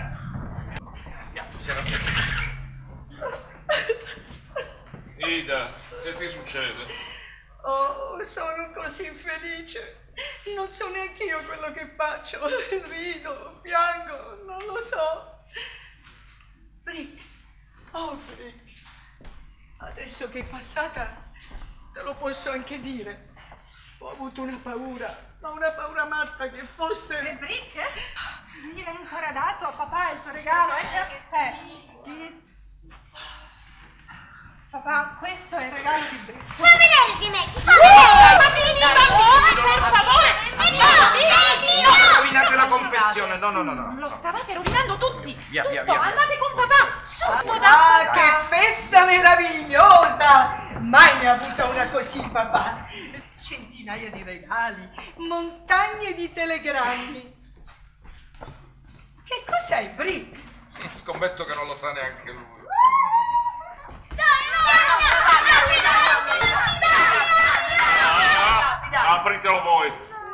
[SPEAKER 5] Ida, che ti succede?
[SPEAKER 8] Oh, sono così felice. Non so neanche io quello che faccio. Rido, piango, non lo so. Brick, oh Brick, adesso che è passata te lo posso anche dire. Ho avuto una paura, ma una paura matta che
[SPEAKER 1] E
[SPEAKER 8] fosse...
[SPEAKER 1] Brick? Non gli hai ancora dato a papà il tuo regalo, eh? Aspetti. Papà, questo è il regalo di Brick.
[SPEAKER 6] Fa vedere, Gimecchi, fa vedere. Bambini, bambini, per favore. E no,
[SPEAKER 3] No, rovinate la confezione. No, no, no, no.
[SPEAKER 4] Lo stavate rovinando tutti.
[SPEAKER 3] Via, via,
[SPEAKER 4] Tutto,
[SPEAKER 3] via, via.
[SPEAKER 4] andate con papà. Subito da
[SPEAKER 8] Ah,
[SPEAKER 4] papà.
[SPEAKER 8] che festa meravigliosa! Mai ne ha avuta una così, papà. Centinaia di regali, montagne di telegrammi. Che cos'hai, Brick?
[SPEAKER 3] Scommetto che non lo sa neanche lui.
[SPEAKER 5] Ah, apritelo voi.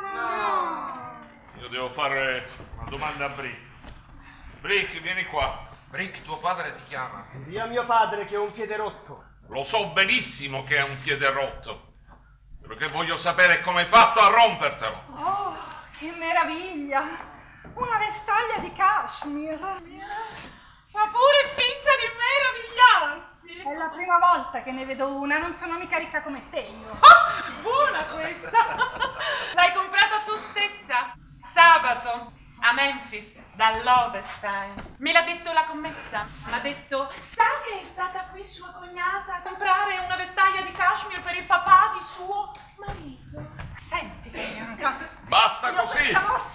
[SPEAKER 5] Io devo fare una domanda a Brick. Brick, vieni qua.
[SPEAKER 3] Brick, tuo padre ti chiama.
[SPEAKER 2] Via mio padre che ho un piede rotto.
[SPEAKER 5] Lo so benissimo che è un piede rotto. Quello che voglio sapere è come hai fatto a rompertelo.
[SPEAKER 1] Oh, che meraviglia! Una vestaglia di cashmere.
[SPEAKER 4] Fa pure finta di meravigliarsi.
[SPEAKER 1] È la prima volta che ne vedo una, non sono mica ricca come te io.
[SPEAKER 4] Ah, buona questa. L'hai comprata tu stessa? Sabato a Memphis dall'Ovestein. Me l'ha detto la commessa. Mi ha detto: sa che è stata qui sua cognata a comprare una vestaglia di cashmere per il papà di suo marito.
[SPEAKER 1] Senti, Bianca.
[SPEAKER 5] Basta
[SPEAKER 1] io
[SPEAKER 5] così.
[SPEAKER 1] pensavo-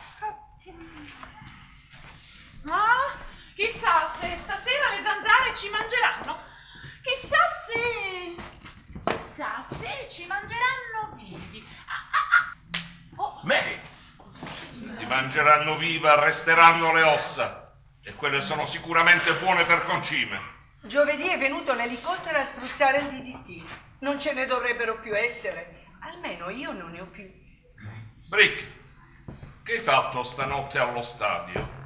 [SPEAKER 4] Ah, chissà se stasera le zanzare ci mangeranno. Chissà se... Chissà se ci mangeranno vivi. Ah, ah, ah. Oh.
[SPEAKER 5] Mary, se ti mangeranno viva, resteranno le ossa. E quelle sono sicuramente buone per concime.
[SPEAKER 8] Giovedì è venuto l'elicottero a spruzzare il D D T. Non ce ne dovrebbero più essere. Almeno io non ne ho più.
[SPEAKER 5] Brick, che hai fatto stanotte allo stadio?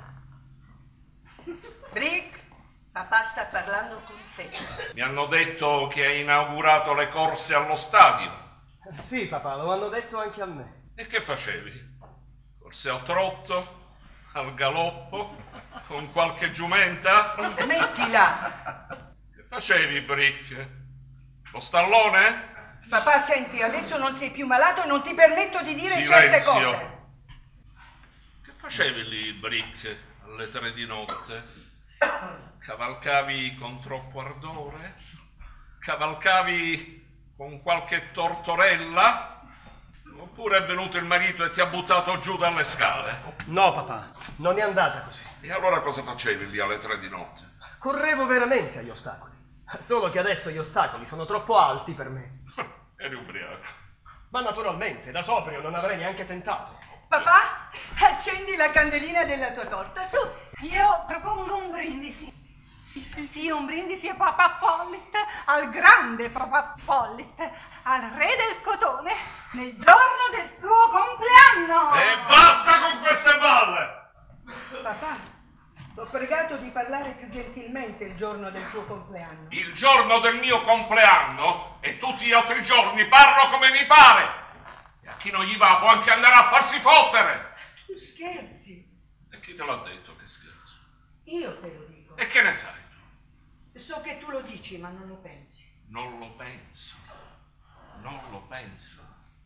[SPEAKER 8] Brick, papà sta parlando con te.
[SPEAKER 5] Mi hanno detto che hai inaugurato le corse allo stadio.
[SPEAKER 2] Sì, papà, lo hanno detto anche a me.
[SPEAKER 5] E che facevi? Forse al trotto? Al galoppo? Con qualche giumenta?
[SPEAKER 8] E smettila!
[SPEAKER 5] Che facevi, Brick? Lo stallone?
[SPEAKER 8] Papà, senti, adesso non sei più malato e non ti permetto di dire
[SPEAKER 5] Silenzio.
[SPEAKER 8] certe cose.
[SPEAKER 5] Che facevi lì, Brick, alle tre di notte? Cavalcavi con troppo ardore? Cavalcavi con qualche tortorella? Oppure è venuto il marito e ti ha buttato giù dalle scale?
[SPEAKER 2] No, papà, non è andata così.
[SPEAKER 5] E allora cosa facevi lì alle tre di notte?
[SPEAKER 2] Correvo veramente agli ostacoli. Solo che adesso gli ostacoli sono troppo alti per me.
[SPEAKER 5] Eri ubriaco.
[SPEAKER 2] Ma naturalmente, da sobrio non avrei neanche tentato.
[SPEAKER 8] Papà, accendi la candelina della tua torta, su.
[SPEAKER 1] Io propongo un brindisi. Sì, un brindisi a Papà Pollitt, al grande Papà Pollitt, al re del cotone, nel giorno del suo compleanno.
[SPEAKER 5] E basta con queste balle!
[SPEAKER 8] Papà, t'ho pregato di parlare più gentilmente il giorno del tuo compleanno.
[SPEAKER 5] Il giorno del mio compleanno e tutti gli altri giorni parlo come mi pare. E a chi non gli va può anche andare a farsi fottere.
[SPEAKER 8] Tu scherzi?
[SPEAKER 5] E chi te l'ha detto che scherzo?
[SPEAKER 8] Io te lo dico.
[SPEAKER 5] E che ne sai?
[SPEAKER 8] So che tu lo dici, ma non lo pensi.
[SPEAKER 5] Non lo penso. Non lo penso.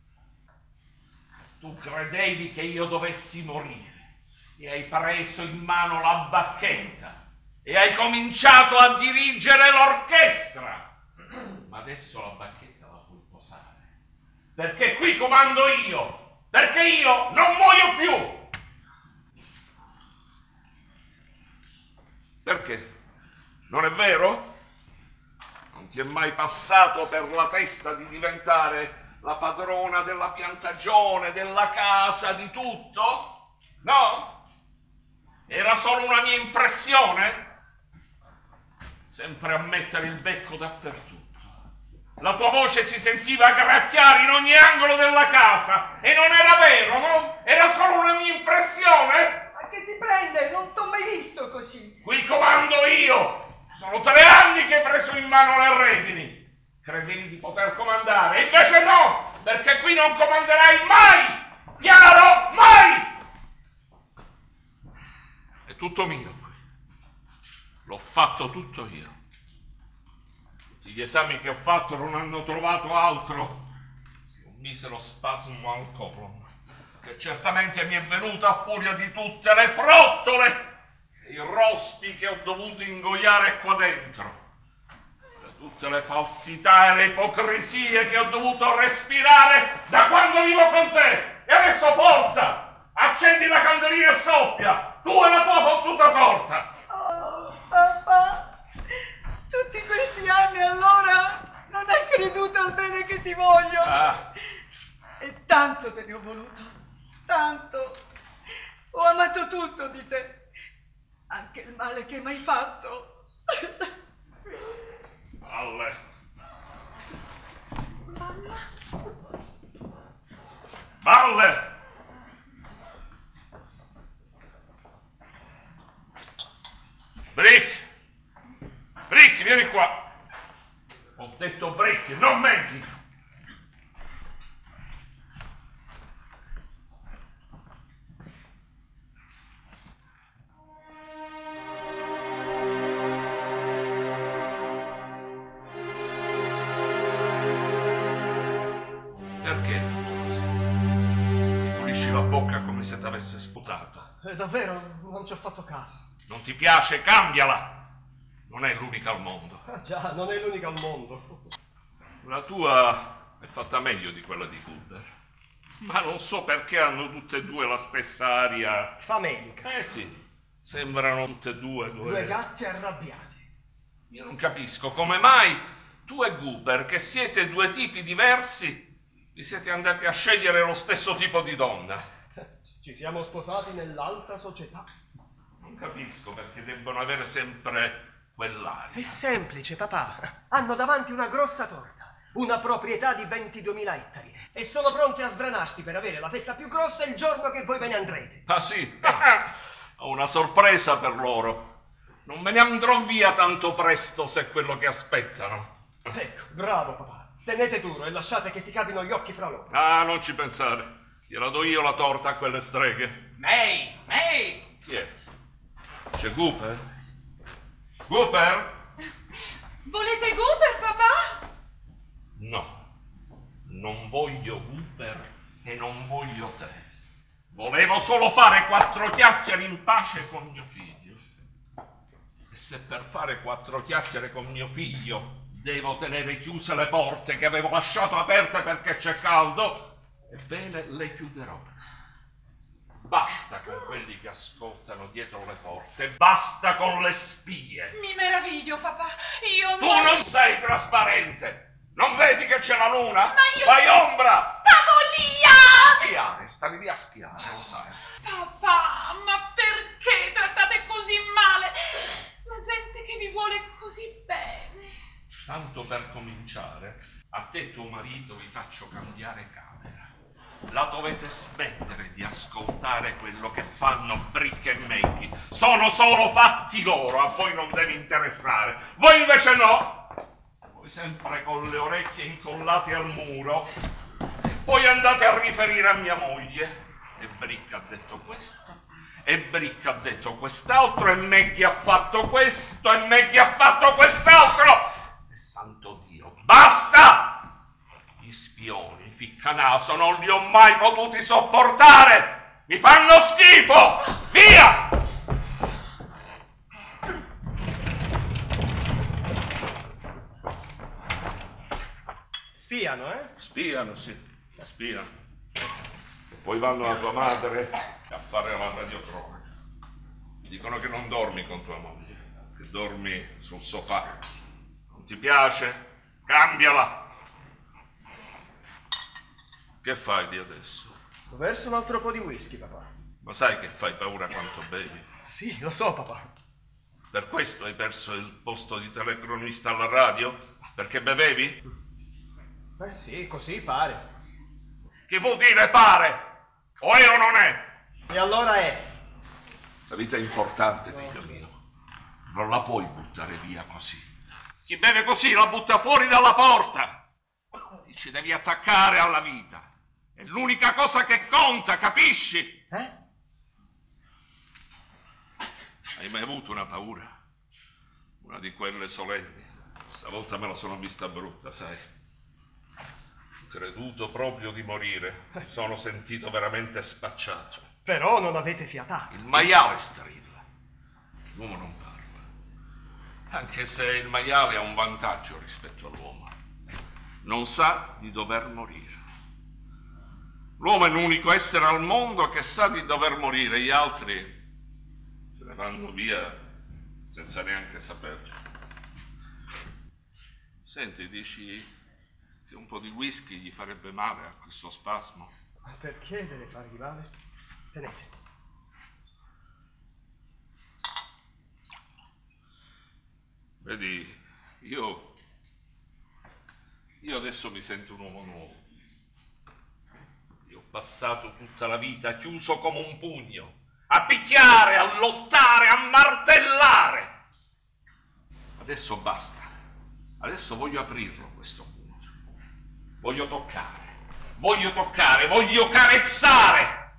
[SPEAKER 5] Tu credevi che io dovessi morire e hai preso in mano la bacchetta e hai cominciato a dirigere l'orchestra. Ma adesso la bacchetta la puoi posare. Perché qui comando io. Perché io non muoio più. Perché? Non è vero? Non ti è mai passato per la testa di diventare la padrona della piantagione, della casa, di tutto? No? Era solo una mia impressione? Sempre a mettere il becco dappertutto. La tua voce si sentiva gracchiare in ogni angolo della casa e non era vero, no? Era solo una mia impressione?
[SPEAKER 8] Ma che ti prende? Non t'ho mai visto così.
[SPEAKER 5] Qui comando io! Sono tre anni che hai preso in mano le redini. Credevi di poter comandare, invece no, perché qui non comanderai mai! Chiaro? Mai! È tutto mio qui. L'ho fatto tutto io. Tutti gli esami che ho fatto non hanno trovato altro che un misero spasmo al colon, che certamente mi è venuto a furia di tutte le frottole, i rospi che ho dovuto ingoiare qua dentro, da tutte le falsità e le ipocrisie che ho dovuto respirare da quando vivo con te. E adesso forza, accendi la candelina e soffia, tu e la tua fottuta torta.
[SPEAKER 8] Oh, papà, tutti questi anni allora non hai creduto al bene che ti voglio.
[SPEAKER 5] Ah.
[SPEAKER 8] E tanto te ne ho voluto, tanto. Ho amato tutto di te. Anche il male che mi hai fatto.
[SPEAKER 5] Balle. Balle. Brick. Brick, vieni qua. Ho detto Brick, non menti. Perché hai fatto così? Pulisci la bocca come se t'avesse sputato.
[SPEAKER 2] Eh, davvero? Non ci ho fatto caso.
[SPEAKER 5] Non ti piace? Cambiala! Non è l'unica al mondo.
[SPEAKER 2] Ah, già, non è l'unica al mondo.
[SPEAKER 5] La tua è fatta meglio di quella di Cooper. Ma non so perché hanno tutte e due la stessa aria.
[SPEAKER 2] Famelica.
[SPEAKER 5] Eh sì, sembrano tutte e due due...
[SPEAKER 2] Due gatti arrabbiati.
[SPEAKER 5] Io non capisco come mai tu e Cooper, che siete due tipi diversi, vi siete andati a scegliere lo stesso tipo di donna.
[SPEAKER 2] Ci siamo sposati nell'alta società.
[SPEAKER 5] Non capisco perché debbono avere sempre quell'aria.
[SPEAKER 2] È semplice, papà. Hanno davanti una grossa torta, una proprietà di ventiduemila ettari e sono pronti a sbranarsi per avere la fetta più grossa il giorno che voi ve ne andrete.
[SPEAKER 5] Ah sì? Ho una sorpresa per loro. Non me ne andrò via tanto presto se è quello che aspettano.
[SPEAKER 2] Ecco, bravo papà. Tenete duro e lasciate che si cavino gli occhi fra loro.
[SPEAKER 5] Ah, non ci pensare. Gliela do io la torta a quelle streghe.
[SPEAKER 3] May! May!
[SPEAKER 5] Chi è? C'è Gooper? Gooper?
[SPEAKER 4] Volete Gooper, papà?
[SPEAKER 5] No, non voglio Gooper e non voglio te. Volevo solo fare quattro chiacchiere in pace con mio figlio. E se per fare quattro chiacchiere con mio figlio devo tenere chiuse le porte che avevo lasciato aperte perché c'è caldo, ebbene le chiuderò. Basta con quelli che ascoltano dietro le porte, basta con le spie.
[SPEAKER 4] Mi meraviglio, papà. Io
[SPEAKER 5] Tu
[SPEAKER 4] non...
[SPEAKER 5] non sei trasparente. Non vedi che c'è la luna?
[SPEAKER 4] Ma io...
[SPEAKER 5] Fai ombra!
[SPEAKER 4] Stavo lì a...
[SPEAKER 5] Spiare, stavi lì a spiare, lo sai.
[SPEAKER 4] Papà, ma perché trattate così male la gente che vi vuole così bene?
[SPEAKER 5] Tanto per cominciare, a te e tuo marito vi faccio cambiare camera. La dovete smettere di ascoltare quello che fanno Brick e Maggie. Sono solo fatti loro, a voi non deve interessare. Voi invece no! Voi sempre con le orecchie incollate al muro. E poi andate a riferire a mia moglie. E Brick ha detto questo. E Brick ha detto quest'altro. E Maggie ha fatto questo. E Maggie ha fatto quest'altro. E santo Dio, basta! Gli spioni, ficcanaso, non li ho mai potuti sopportare! Mi fanno schifo! Via!
[SPEAKER 2] Spiano, eh?
[SPEAKER 5] Spiano, sì, spiano. E poi vanno a tua madre a fare la radiocronaca. Dicono che non dormi con tua moglie, che dormi sul sofà. Non ti piace? Cambiala! Che fai di adesso?
[SPEAKER 2] Verso un altro po' di whisky, papà.
[SPEAKER 5] Ma sai che fai paura quanto bevi?
[SPEAKER 2] Sì, lo so, papà.
[SPEAKER 5] Per questo hai perso il posto di telecronista alla radio? Perché bevevi?
[SPEAKER 2] Eh sì, così pare.
[SPEAKER 5] Che vuol dire pare? O è o non è?
[SPEAKER 2] E allora è?
[SPEAKER 5] La vita è importante, figlio mio. Non la puoi buttare via così. Chi beve così la butta fuori dalla porta. Ti ci devi attaccare alla vita. È l'unica cosa che conta, capisci?
[SPEAKER 2] Eh?
[SPEAKER 5] Hai mai avuto una paura? Una di quelle solenni. Stavolta me la sono vista brutta, sai. Ho creduto proprio di morire. Mi sono sentito veramente spacciato.
[SPEAKER 2] Però non avete fiatato.
[SPEAKER 5] Il maiale strilla. L'uomo non parla. Anche se il maiale ha un vantaggio rispetto all'uomo. Non sa di dover morire. L'uomo è l'unico essere al mondo che sa di dover morire. Gli altri se ne vanno via senza neanche saperlo. Senti, dici che un po' di whisky gli farebbe male a questo spasmo?
[SPEAKER 2] Ma perché deve fargli male? Tenete.
[SPEAKER 5] Vedi, io... Io adesso mi sento un uomo nuovo. Io ho passato tutta la vita chiuso come un pugno, a picchiare, a lottare, a martellare. Adesso basta. Adesso voglio aprirlo questo pugno. Voglio toccare. Voglio toccare, voglio carezzare.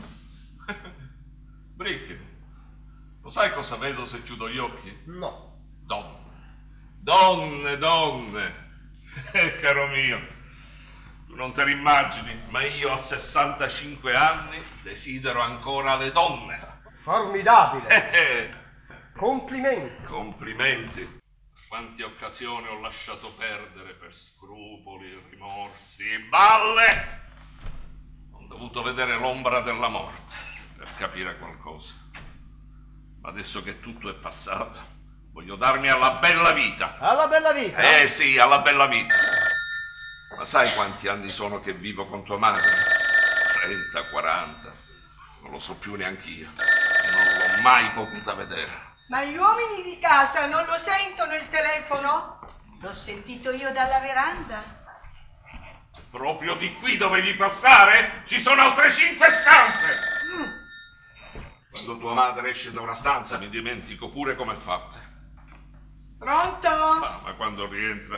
[SPEAKER 5] Brick, lo sai cosa vedo se chiudo gli occhi?
[SPEAKER 2] No.
[SPEAKER 5] Donne. Donne, donne. Eh, caro mio, tu non te l'immagini, ma io a sessantacinque anni desidero ancora le donne.
[SPEAKER 2] Formidabile.
[SPEAKER 5] Eh,
[SPEAKER 2] Complimenti.
[SPEAKER 5] complimenti. Quante occasioni ho lasciato perdere per scrupoli, rimorsi e balle. Ho dovuto vedere l'ombra della morte per capire qualcosa. Ma adesso che tutto è passato, voglio darmi alla bella vita.
[SPEAKER 2] Alla bella vita?
[SPEAKER 5] Eh sì, alla bella vita. Ma sai quanti anni sono che vivo con tua madre? trenta, quaranta. Non lo so più neanch'io. E non l'ho mai potuta vedere.
[SPEAKER 8] Ma gli uomini di casa non lo sentono il telefono? L'ho sentito io dalla veranda.
[SPEAKER 5] Proprio di qui dovevi passare? Ci sono altre cinque stanze!
[SPEAKER 8] Mm.
[SPEAKER 5] Quando tua madre esce da una stanza mi dimentico pure com'è fatta.
[SPEAKER 8] Pronto?
[SPEAKER 5] Ah, ma quando rientra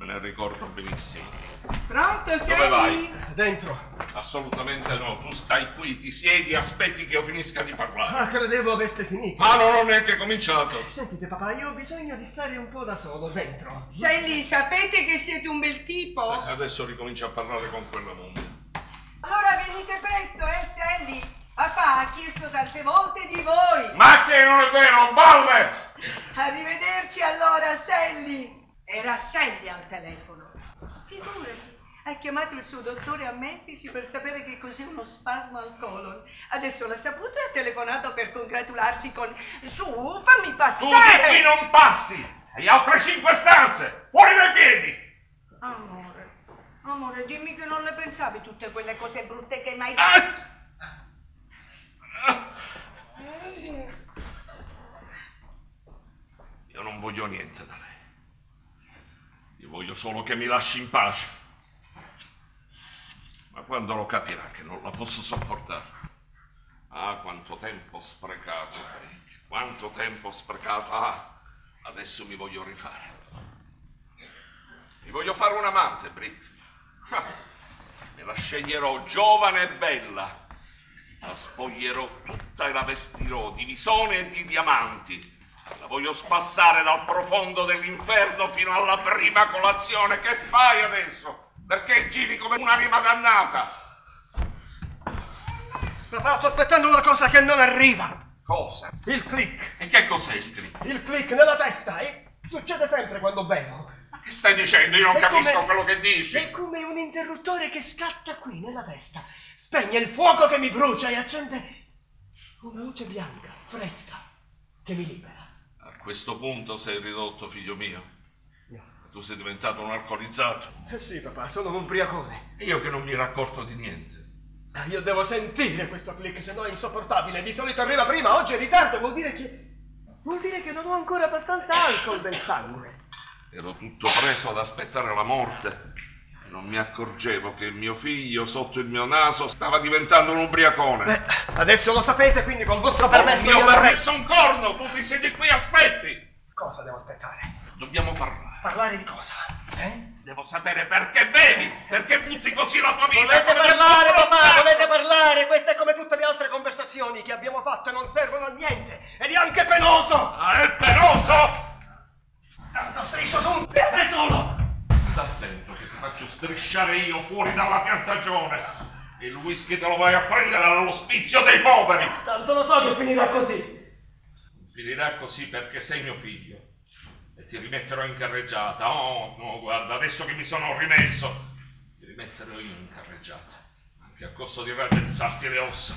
[SPEAKER 5] Me ne ricordo benissimo.
[SPEAKER 8] Pronto, sei?
[SPEAKER 5] Dove vai?
[SPEAKER 2] Dentro.
[SPEAKER 5] Assolutamente no, tu stai qui, ti siedi, aspetti che io finisca di parlare.
[SPEAKER 2] Ah, credevo aveste finito.
[SPEAKER 5] Ah, non ho neanche cominciato.
[SPEAKER 2] Sentite papà, io ho bisogno di stare un po' da solo, dentro.
[SPEAKER 8] Sei lì, sapete che siete un bel tipo?
[SPEAKER 5] Eh, adesso ricomincio a parlare con quella mummia.
[SPEAKER 8] Allora venite presto, eh, Sally. Papà ha chiesto tante volte di voi.
[SPEAKER 5] Ma che non è vero, balle!
[SPEAKER 8] Arrivederci allora, Sally. Era Sally al telefono. Figurati, ha chiamato il suo dottore a Memphis per sapere che cos'è uno spasmo al colon. Adesso l'ha saputo e ha telefonato per congratularsi con... Su, fammi passare!
[SPEAKER 5] Tu di qui non passi! Hai altre cinque stanze! Fuori dai piedi!
[SPEAKER 8] Amore, amore, dimmi che non le pensavi tutte quelle cose brutte che mi hai detto.
[SPEAKER 5] Ah! Io non voglio niente da lei. Io voglio solo che mi lasci in pace. Ma quando lo capirà che non la posso sopportare. Ah, quanto tempo sprecato, Brick. Quanto tempo sprecato. Ah, adesso mi voglio rifare. Mi voglio fare un amante, Brick. Ah, me la sceglierò giovane e bella. La spoglierò tutta e la vestirò di visone e di diamanti. La voglio spassare dal profondo dell'inferno fino alla prima colazione. Che fai adesso? Perché giri come un'anima dannata?
[SPEAKER 2] Papà, sto aspettando una cosa che non arriva.
[SPEAKER 5] Cosa?
[SPEAKER 2] Il click.
[SPEAKER 5] E che cos'è il click?
[SPEAKER 2] Il click nella testa. E succede sempre quando bevo.
[SPEAKER 5] Ma che stai dicendo? Io non
[SPEAKER 2] È
[SPEAKER 5] capisco
[SPEAKER 2] come-
[SPEAKER 5] quello che dici.
[SPEAKER 2] È come un interruttore che scatta qui nella testa. Spegne il fuoco che mi brucia e accende una luce bianca, fresca, che mi libera.
[SPEAKER 5] A questo punto sei ridotto, figlio mio.
[SPEAKER 2] No.
[SPEAKER 5] Tu sei diventato un alcolizzato.
[SPEAKER 2] Eh sì, papà, sono un ubriacone.
[SPEAKER 5] E io che non mi ero accorto di niente.
[SPEAKER 2] Ah, io devo sentire questo click, se no è insopportabile. Di solito arriva prima, oggi è in ritardo, vuol dire che... Vuol dire che non ho ancora abbastanza alcol nel sangue.
[SPEAKER 5] Ero tutto preso ad aspettare la morte. E non mi accorgevo che il mio figlio, sotto il mio naso, stava diventando un ubriacone.
[SPEAKER 2] Beh, adesso lo sapete, quindi col vostro permesso...
[SPEAKER 5] Io ho
[SPEAKER 2] io vorrei-
[SPEAKER 5] permesso un corno! Tu ti siedi qui e aspetti!
[SPEAKER 2] Cosa devo aspettare?
[SPEAKER 5] Dobbiamo parlare.
[SPEAKER 2] Parlare di cosa? Eh?
[SPEAKER 5] Devo sapere perché bevi, perché butti così la tua vita.
[SPEAKER 2] Dovete
[SPEAKER 5] come se
[SPEAKER 2] parlare,
[SPEAKER 5] fosse
[SPEAKER 2] papà,
[SPEAKER 5] stato.
[SPEAKER 2] dovete parlare! Queste è come tutte le altre conversazioni che abbiamo fatto e non servono a niente! Ed è anche penoso!
[SPEAKER 5] Ah, è penoso!
[SPEAKER 2] Tanto striscio su un piede solo!
[SPEAKER 5] Sta attento che ti faccio strisciare io fuori dalla piantagione. E il whisky te lo vai a prendere all'ospizio dei poveri.
[SPEAKER 2] Tanto lo so che finirà così!
[SPEAKER 5] Finirà così perché sei mio figlio. E ti rimetterò in carreggiata. Oh, no, guarda, adesso che mi sono rimesso, ti rimetterò io in carreggiata. Anche a costo di raddrizzarti le ossa.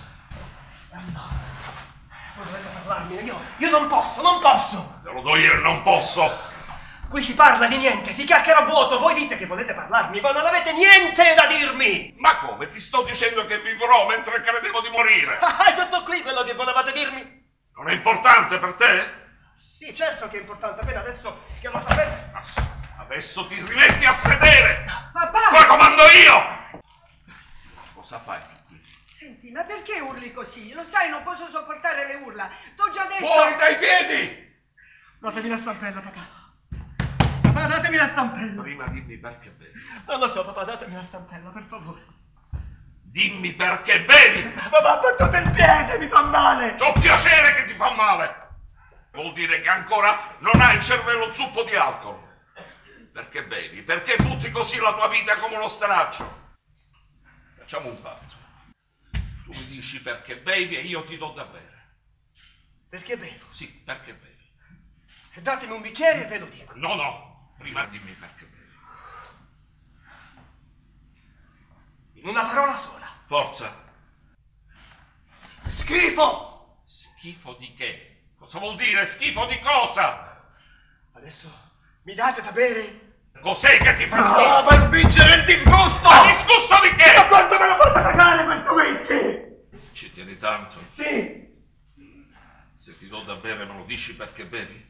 [SPEAKER 2] Voi dovete parlarmi, io, io non posso, non posso!
[SPEAKER 5] Te lo do io e non posso.
[SPEAKER 2] Qui si parla di niente, si chiacchiera a vuoto, voi dite che volete parlarmi, ma non avete niente da dirmi!
[SPEAKER 5] Ma come? Ti sto dicendo che vivrò mentre credevo di morire.
[SPEAKER 2] Ah, è tutto qui quello che volevate dirmi?
[SPEAKER 5] Non è importante per te?
[SPEAKER 2] Sì, certo che è importante, appena adesso che lo sapete...
[SPEAKER 5] Adesso ti rimetti a sedere!
[SPEAKER 8] Papà!
[SPEAKER 5] Poi comando io! Cosa fai qui?
[SPEAKER 8] Senti, ma perché urli così? Lo sai, non posso sopportare le urla. T'ho già detto...
[SPEAKER 5] Fuori dai piedi!
[SPEAKER 2] Datemi la stampella, papà. Papà, datemi la stampella.
[SPEAKER 5] Prima dimmi perché bevi.
[SPEAKER 2] Non lo so, papà, datemi la stampella, per favore.
[SPEAKER 5] Dimmi perché bevi!
[SPEAKER 2] Papà, ha battuto il piede, mi fa male!
[SPEAKER 5] C'ho piacere che ti fa male! Vuol dire che ancora non hai il cervello zuppo di alcol. Perché bevi? Perché butti così la tua vita come uno straccio? Facciamo un patto. Tu mi dici perché bevi e io ti do da bere.
[SPEAKER 2] Perché bevo?
[SPEAKER 5] Sì, perché bevi.
[SPEAKER 2] E datemi un bicchiere e ve lo dico.
[SPEAKER 5] No, no, prima dimmi perché bevi.
[SPEAKER 2] In una parola sola.
[SPEAKER 5] Forza.
[SPEAKER 2] Schifo!
[SPEAKER 5] Schifo di che? Cosa vuol dire schifo di cosa?
[SPEAKER 2] Adesso mi date da bere?
[SPEAKER 5] Cos'è che ti fa
[SPEAKER 2] No,
[SPEAKER 5] schifo?
[SPEAKER 2] per vincere il disgusto!
[SPEAKER 5] Ma disgusto di
[SPEAKER 2] Ma
[SPEAKER 5] che?
[SPEAKER 2] quanto me lo fate pagare questo whisky?
[SPEAKER 5] Ci tieni tanto?
[SPEAKER 2] Sì!
[SPEAKER 5] Se ti do da bere me lo dici perché bevi?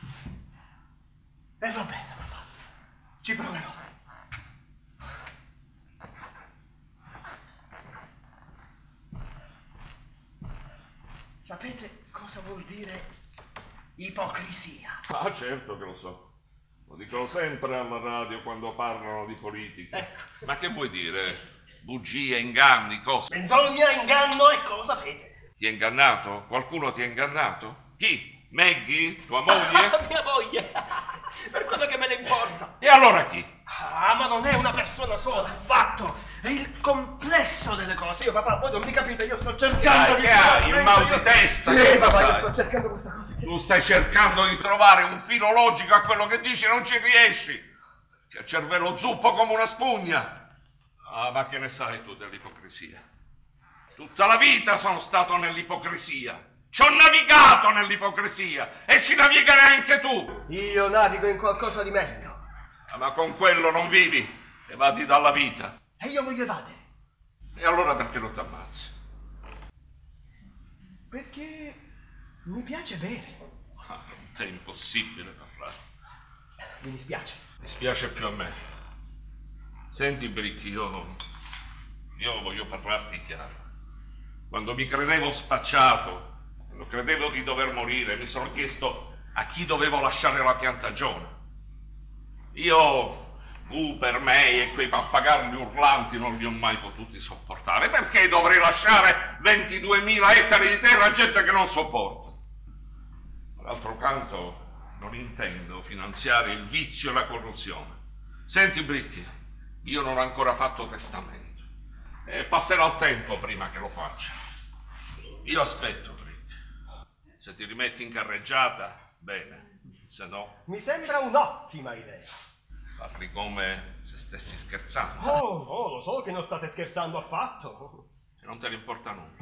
[SPEAKER 2] E va bene, papà. Ci proverò. Sapete cosa vuol dire ipocrisia?
[SPEAKER 5] Ah, certo che lo so. Lo dicono sempre alla radio quando parlano di politica.
[SPEAKER 2] Ecco.
[SPEAKER 5] Ma che vuoi dire? Bugie, inganni, cose?
[SPEAKER 2] Menzogna, inganno, ecco, lo sapete.
[SPEAKER 5] Ti ha ingannato? Qualcuno ti ha ingannato? Chi? Maggie? Tua moglie?
[SPEAKER 2] Mia moglie. Per quello che me ne importa.
[SPEAKER 5] E allora chi?
[SPEAKER 2] Ah, ma non è una persona sola, fatto. È il complesso delle cose. Io, papà, voi non mi capite, io sto cercando
[SPEAKER 5] Hai,
[SPEAKER 2] di...
[SPEAKER 5] che hai? Il mal di testa?
[SPEAKER 2] Sì,
[SPEAKER 5] Che
[SPEAKER 2] papà,
[SPEAKER 5] sai?
[SPEAKER 2] io sto cercando questa cosa.
[SPEAKER 5] Tu stai cercando di trovare un filo logico a quello che dici, non ci riesci. Che cervello zuppo come una spugna. Ah, ma che ne sai tu dell'ipocrisia? Tutta la vita sono stato nell'ipocrisia. Ci ho navigato nell'ipocrisia e ci navigherai anche tu.
[SPEAKER 2] Io navigo in qualcosa di meglio.
[SPEAKER 5] Ah, ma con quello non vivi, evadi dalla vita.
[SPEAKER 2] E io voglio evadere.
[SPEAKER 5] E allora perché non ti ammazzi?
[SPEAKER 2] Perché mi piace bere.
[SPEAKER 5] Ah, con te è impossibile parlare.
[SPEAKER 2] Mi dispiace.
[SPEAKER 5] Mi spiace più a me. Senti, Bricchi, io, io voglio parlarti chiaro. Quando mi credevo spacciato, quando credevo di dover morire, mi sono chiesto a chi dovevo lasciare la piantagione. Io, Cooper, May e quei pappagalli urlanti non li ho mai potuti sopportare. Perché dovrei lasciare ventiduemila ettari di terra a gente che non sopporto? D'altro canto, non intendo finanziare il vizio e la corruzione. Senti, Bricchi, io non ho ancora fatto testamento e passerà il tempo prima che lo faccia. Io aspetto, Bricchi. Se ti rimetti in carreggiata, bene, se no...
[SPEAKER 2] Mi sembra un'ottima idea.
[SPEAKER 5] Parli come se stessi scherzando.
[SPEAKER 2] Oh, oh, lo so che non state scherzando affatto.
[SPEAKER 5] E non te ne importa nulla.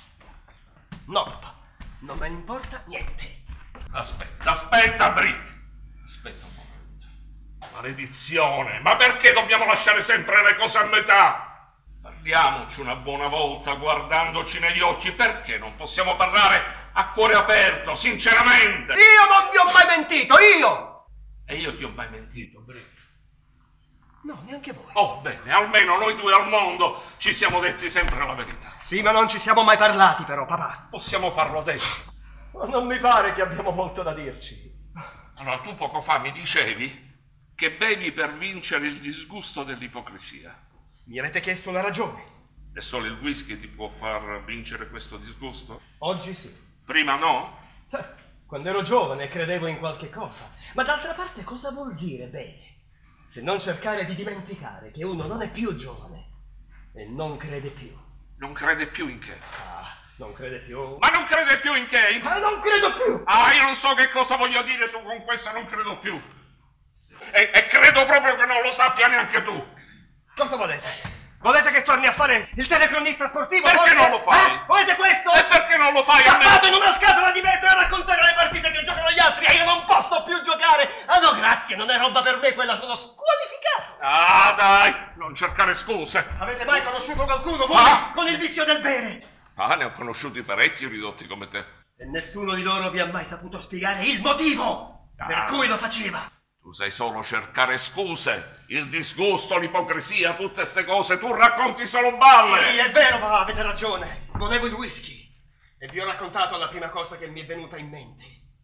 [SPEAKER 2] No, papà, non me ne importa niente.
[SPEAKER 5] Aspetta, aspetta, Brick. Aspetta un momento. Maledizione, ma perché dobbiamo lasciare sempre le cose a metà? Parliamoci una buona volta, guardandoci negli occhi. Perché non possiamo parlare a cuore aperto, sinceramente?
[SPEAKER 2] Io non vi ho mai mentito, io!
[SPEAKER 5] E io ti ho mai mentito, Brick?
[SPEAKER 2] No, neanche voi.
[SPEAKER 5] Oh, bene, almeno noi due al mondo ci siamo detti sempre la verità.
[SPEAKER 2] Sì, ma non ci siamo mai parlati però, papà.
[SPEAKER 5] Possiamo farlo adesso.
[SPEAKER 2] Ma non mi pare che abbiamo molto da dirci.
[SPEAKER 5] Allora, tu poco fa mi dicevi che bevi per vincere il disgusto dell'ipocrisia.
[SPEAKER 2] Mi avete chiesto una ragione.
[SPEAKER 5] E solo il whisky ti può far vincere questo disgusto?
[SPEAKER 2] Oggi sì.
[SPEAKER 5] Prima no?
[SPEAKER 2] Quando ero giovane credevo in qualche cosa. Ma d'altra parte cosa vuol dire bene? Se non cercare di dimenticare che uno non è più giovane e non crede più.
[SPEAKER 5] Non crede più in che?
[SPEAKER 2] Ah, non crede più.
[SPEAKER 5] Ma non crede più in che?
[SPEAKER 2] Ma non credo più!
[SPEAKER 5] Ah, io non so che cosa voglio dire tu con questo non credo più. E, e credo proprio che non lo sappia neanche tu.
[SPEAKER 2] Cosa volete? Volete che torni a fare il telecronista sportivo?
[SPEAKER 5] Perché
[SPEAKER 2] forse?
[SPEAKER 5] non lo fai?
[SPEAKER 2] Eh? Volete questo?
[SPEAKER 5] E perché non lo fai?
[SPEAKER 2] Tappato in una scatola di vetro a raccontare le partite che giocano gli altri e io non posso più giocare! Ah no, grazie, non è roba per me quella, sono squalificato!
[SPEAKER 5] Ah, dai, non cercare scuse.
[SPEAKER 2] Avete mai conosciuto qualcuno voi
[SPEAKER 5] Ah?
[SPEAKER 2] con il vizio del bere?
[SPEAKER 5] Ah, ne ho conosciuti parecchi ridotti come te.
[SPEAKER 2] E nessuno di loro vi ha mai saputo spiegare il motivo
[SPEAKER 5] Ah.
[SPEAKER 2] per cui lo faceva.
[SPEAKER 5] Tu sai solo cercare scuse, il disgusto, l'ipocrisia, tutte ste cose, tu racconti solo balle.
[SPEAKER 2] Sì, è vero, papà, avete ragione. Volevo il whisky e vi ho raccontato la prima cosa che mi è venuta in mente.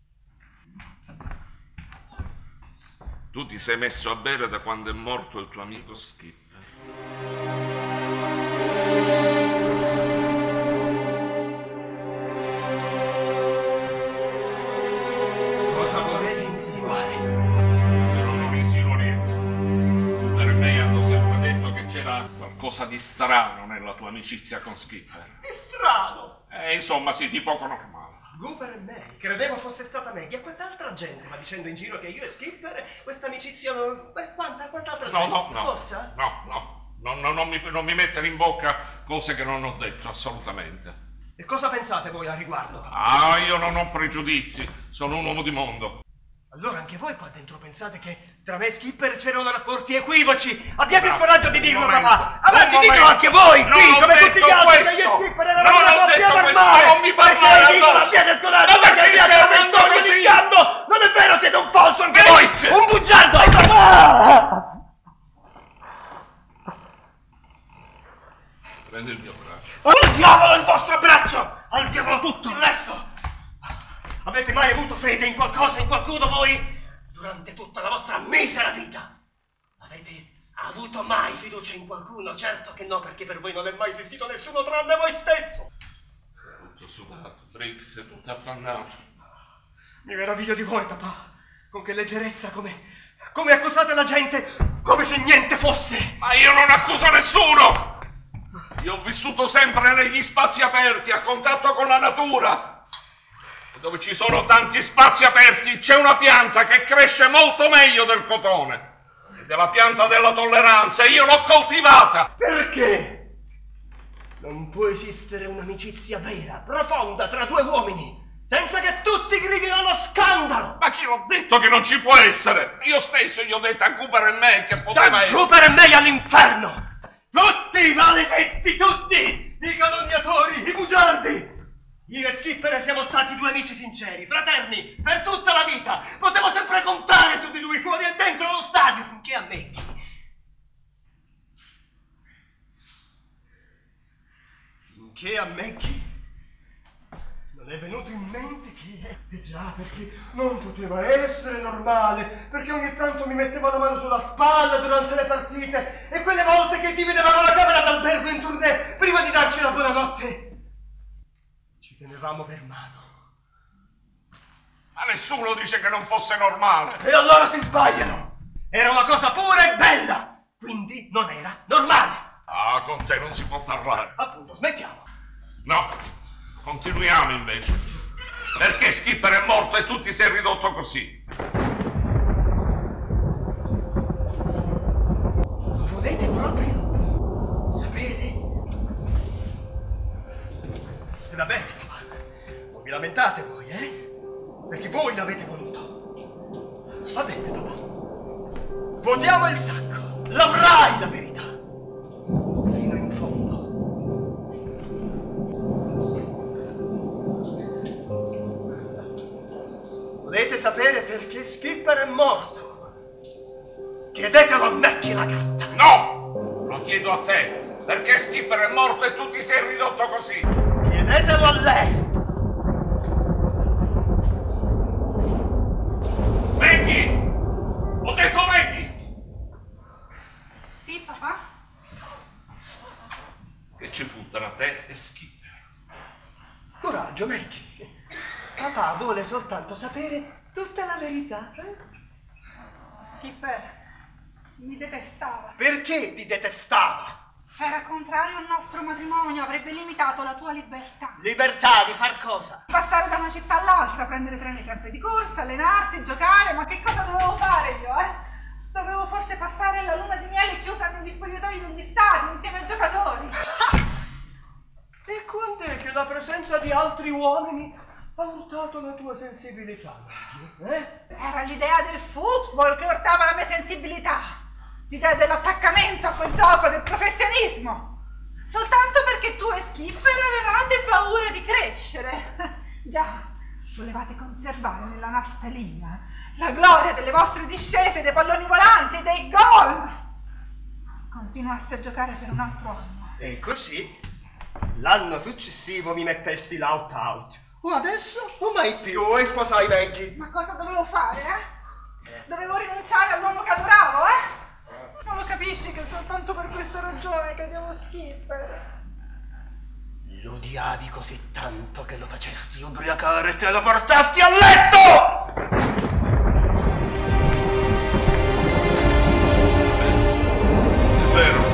[SPEAKER 5] Tu ti sei messo a bere da quando è morto il tuo amico Skipper.
[SPEAKER 2] Cosa volete insinuare?
[SPEAKER 5] Non insinuo niente. Per me hanno sempre detto che c'era qualcosa di strano nella tua amicizia con Skipper.
[SPEAKER 2] È strano!
[SPEAKER 5] Eh, insomma, sì, di poco normale.
[SPEAKER 2] Cooper e me, credevo fosse stata Maggie e quant'altra gente, ma dicendo in giro che io e Skipper questa amicizia non... Beh, quanta, quant'altra
[SPEAKER 5] No,
[SPEAKER 2] gente?
[SPEAKER 5] no, no.
[SPEAKER 2] Forza?
[SPEAKER 5] No, no. No, no, non, mi, non mi mettere in bocca cose che non ho detto, assolutamente.
[SPEAKER 2] E cosa pensate voi a riguardo?
[SPEAKER 5] Ah, io non ho pregiudizi, sono un uomo di mondo.
[SPEAKER 2] Allora anche voi qua dentro pensate che tra me e Skipper c'erano rapporti equivoci? Abbiate
[SPEAKER 5] No,
[SPEAKER 2] il coraggio di dirlo,
[SPEAKER 5] un momento,
[SPEAKER 2] papà! Avanti,
[SPEAKER 5] un
[SPEAKER 2] ditelo
[SPEAKER 5] momento.
[SPEAKER 2] anche voi,
[SPEAKER 5] Non
[SPEAKER 2] qui,
[SPEAKER 5] ho
[SPEAKER 2] come tutti
[SPEAKER 5] detto
[SPEAKER 2] gli altri, che
[SPEAKER 5] questo.
[SPEAKER 2] io e Skipper eravamo
[SPEAKER 5] Non
[SPEAKER 2] una
[SPEAKER 5] ho
[SPEAKER 2] coppia
[SPEAKER 5] detto questo,
[SPEAKER 2] normale!
[SPEAKER 5] non mi parlare
[SPEAKER 2] Perché dicono
[SPEAKER 5] addosso.
[SPEAKER 2] siete il coraggio,
[SPEAKER 5] Ma perché
[SPEAKER 2] perché
[SPEAKER 5] mi
[SPEAKER 2] siete
[SPEAKER 5] stai
[SPEAKER 2] una persona
[SPEAKER 5] parlando così?
[SPEAKER 2] inganno! Non è vero, siete un falso anche voi! Un bugiardo! Ai papà!
[SPEAKER 5] Prendi il mio braccio.
[SPEAKER 2] Al diavolo il vostro braccio! Al diavolo tutto il resto! Avete mai avuto fede in qualcosa, in qualcuno voi? durante tutta la vostra misera vita. Avete avuto mai fiducia in qualcuno? Certo che no, perché per voi non è mai esistito nessuno tranne voi stesso.
[SPEAKER 5] Sei tutto sudato, Brick, sei tutto affannato.
[SPEAKER 2] Mi meraviglio di voi, papà. Con che leggerezza, come... come accusate la gente, come se niente fosse.
[SPEAKER 5] Ma io non accuso nessuno! Io ho vissuto sempre negli spazi aperti, a contatto con la natura. E dove ci sono tanti spazi aperti c'è una pianta che cresce molto meglio del cotone. Ed è la pianta della tolleranza, io l'ho coltivata.
[SPEAKER 2] Perché? Non può esistere un'amicizia vera, profonda tra due uomini, senza che tutti gridino allo scandalo!
[SPEAKER 5] Ma chi l'ho detto che non ci può essere? Io stesso gli ho detto a Cooper e me che poteva essere.
[SPEAKER 2] Cooper e me all'inferno! Tutti maledetti, tutti! I calunniatori, i bugiardi! Io e Skipper siamo stati due amici sinceri, fraterni, per tutta la vita! Potevo sempre contare su di lui fuori e dentro lo stadio, finché a me... Finché a me chi... Non è venuto in mente chi è? Eh già, perché non poteva essere normale, perché ogni tanto mi metteva la mano sulla spalla durante le partite e quelle volte che dividevamo la camera d'albergo in tournée prima di darci la buonanotte ci tenevamo per mano.
[SPEAKER 5] Ma nessuno dice che non fosse normale.
[SPEAKER 2] E allora si sbagliano! Era una cosa pura e bella, quindi non era normale.
[SPEAKER 5] Ah, con te non si può parlare.
[SPEAKER 2] Appunto, smettiamo.
[SPEAKER 5] No. Continuiamo invece. Perché Skipper è morto e tu ti sei ridotto così?
[SPEAKER 2] Lo volete proprio sapere? E va bene, papà. Non vi lamentate voi, eh? Perché voi l'avete voluto. Va bene, papà. Votiamo il sacco. L'avrai la verità. Fino in fondo. Volete sapere perché Skipper è morto? Chiedetelo a Mackie la gatta.
[SPEAKER 5] No! Lo chiedo a te. Perché Skipper è morto e tu ti sei ridotto così?
[SPEAKER 2] Chiedetelo a lei.
[SPEAKER 5] Maggie! Ho detto Maggie!
[SPEAKER 1] Sì, papà?
[SPEAKER 5] Che ci fu tra te e Skipper?
[SPEAKER 2] Coraggio, Mackie. Papà vuole soltanto sapere tutta la verità. Eh?
[SPEAKER 1] Skipper mi detestava.
[SPEAKER 2] Perché ti detestava?
[SPEAKER 1] Era contrario al nostro matrimonio, avrebbe limitato la tua libertà.
[SPEAKER 2] Libertà di far cosa?
[SPEAKER 1] Passare da una città all'altra, prendere treni sempre di corsa, allenarti, giocare, ma che cosa dovevo fare io, eh? Dovevo forse passare la luna di miele chiusa negli spogliatoi degli stadi insieme ai giocatori.
[SPEAKER 2] E quando è che la presenza di altri uomini ha urtato la tua sensibilità? Eh?
[SPEAKER 1] Era l'idea del football che urtava la mia sensibilità. L'idea dell'attaccamento a quel gioco, del professionismo. Soltanto perché tu e Skipper avevate paura di crescere. Già, volevate conservare nella naftalina la gloria delle vostre discese, dei palloni volanti, dei gol. Continuassi a giocare per un altro anno.
[SPEAKER 2] E così, l'anno successivo mi mettesti l'out-out. O adesso o mai più, e sposai Maggie.
[SPEAKER 1] Ma cosa dovevo fare, eh? Dovevo rinunciare all'uomo che adoravo, eh? Non lo capisci che soltanto per questa ragione che odiavo Skipper?
[SPEAKER 2] Lo odiavi così tanto che lo facesti ubriacare e te lo portasti a letto!
[SPEAKER 5] È vero.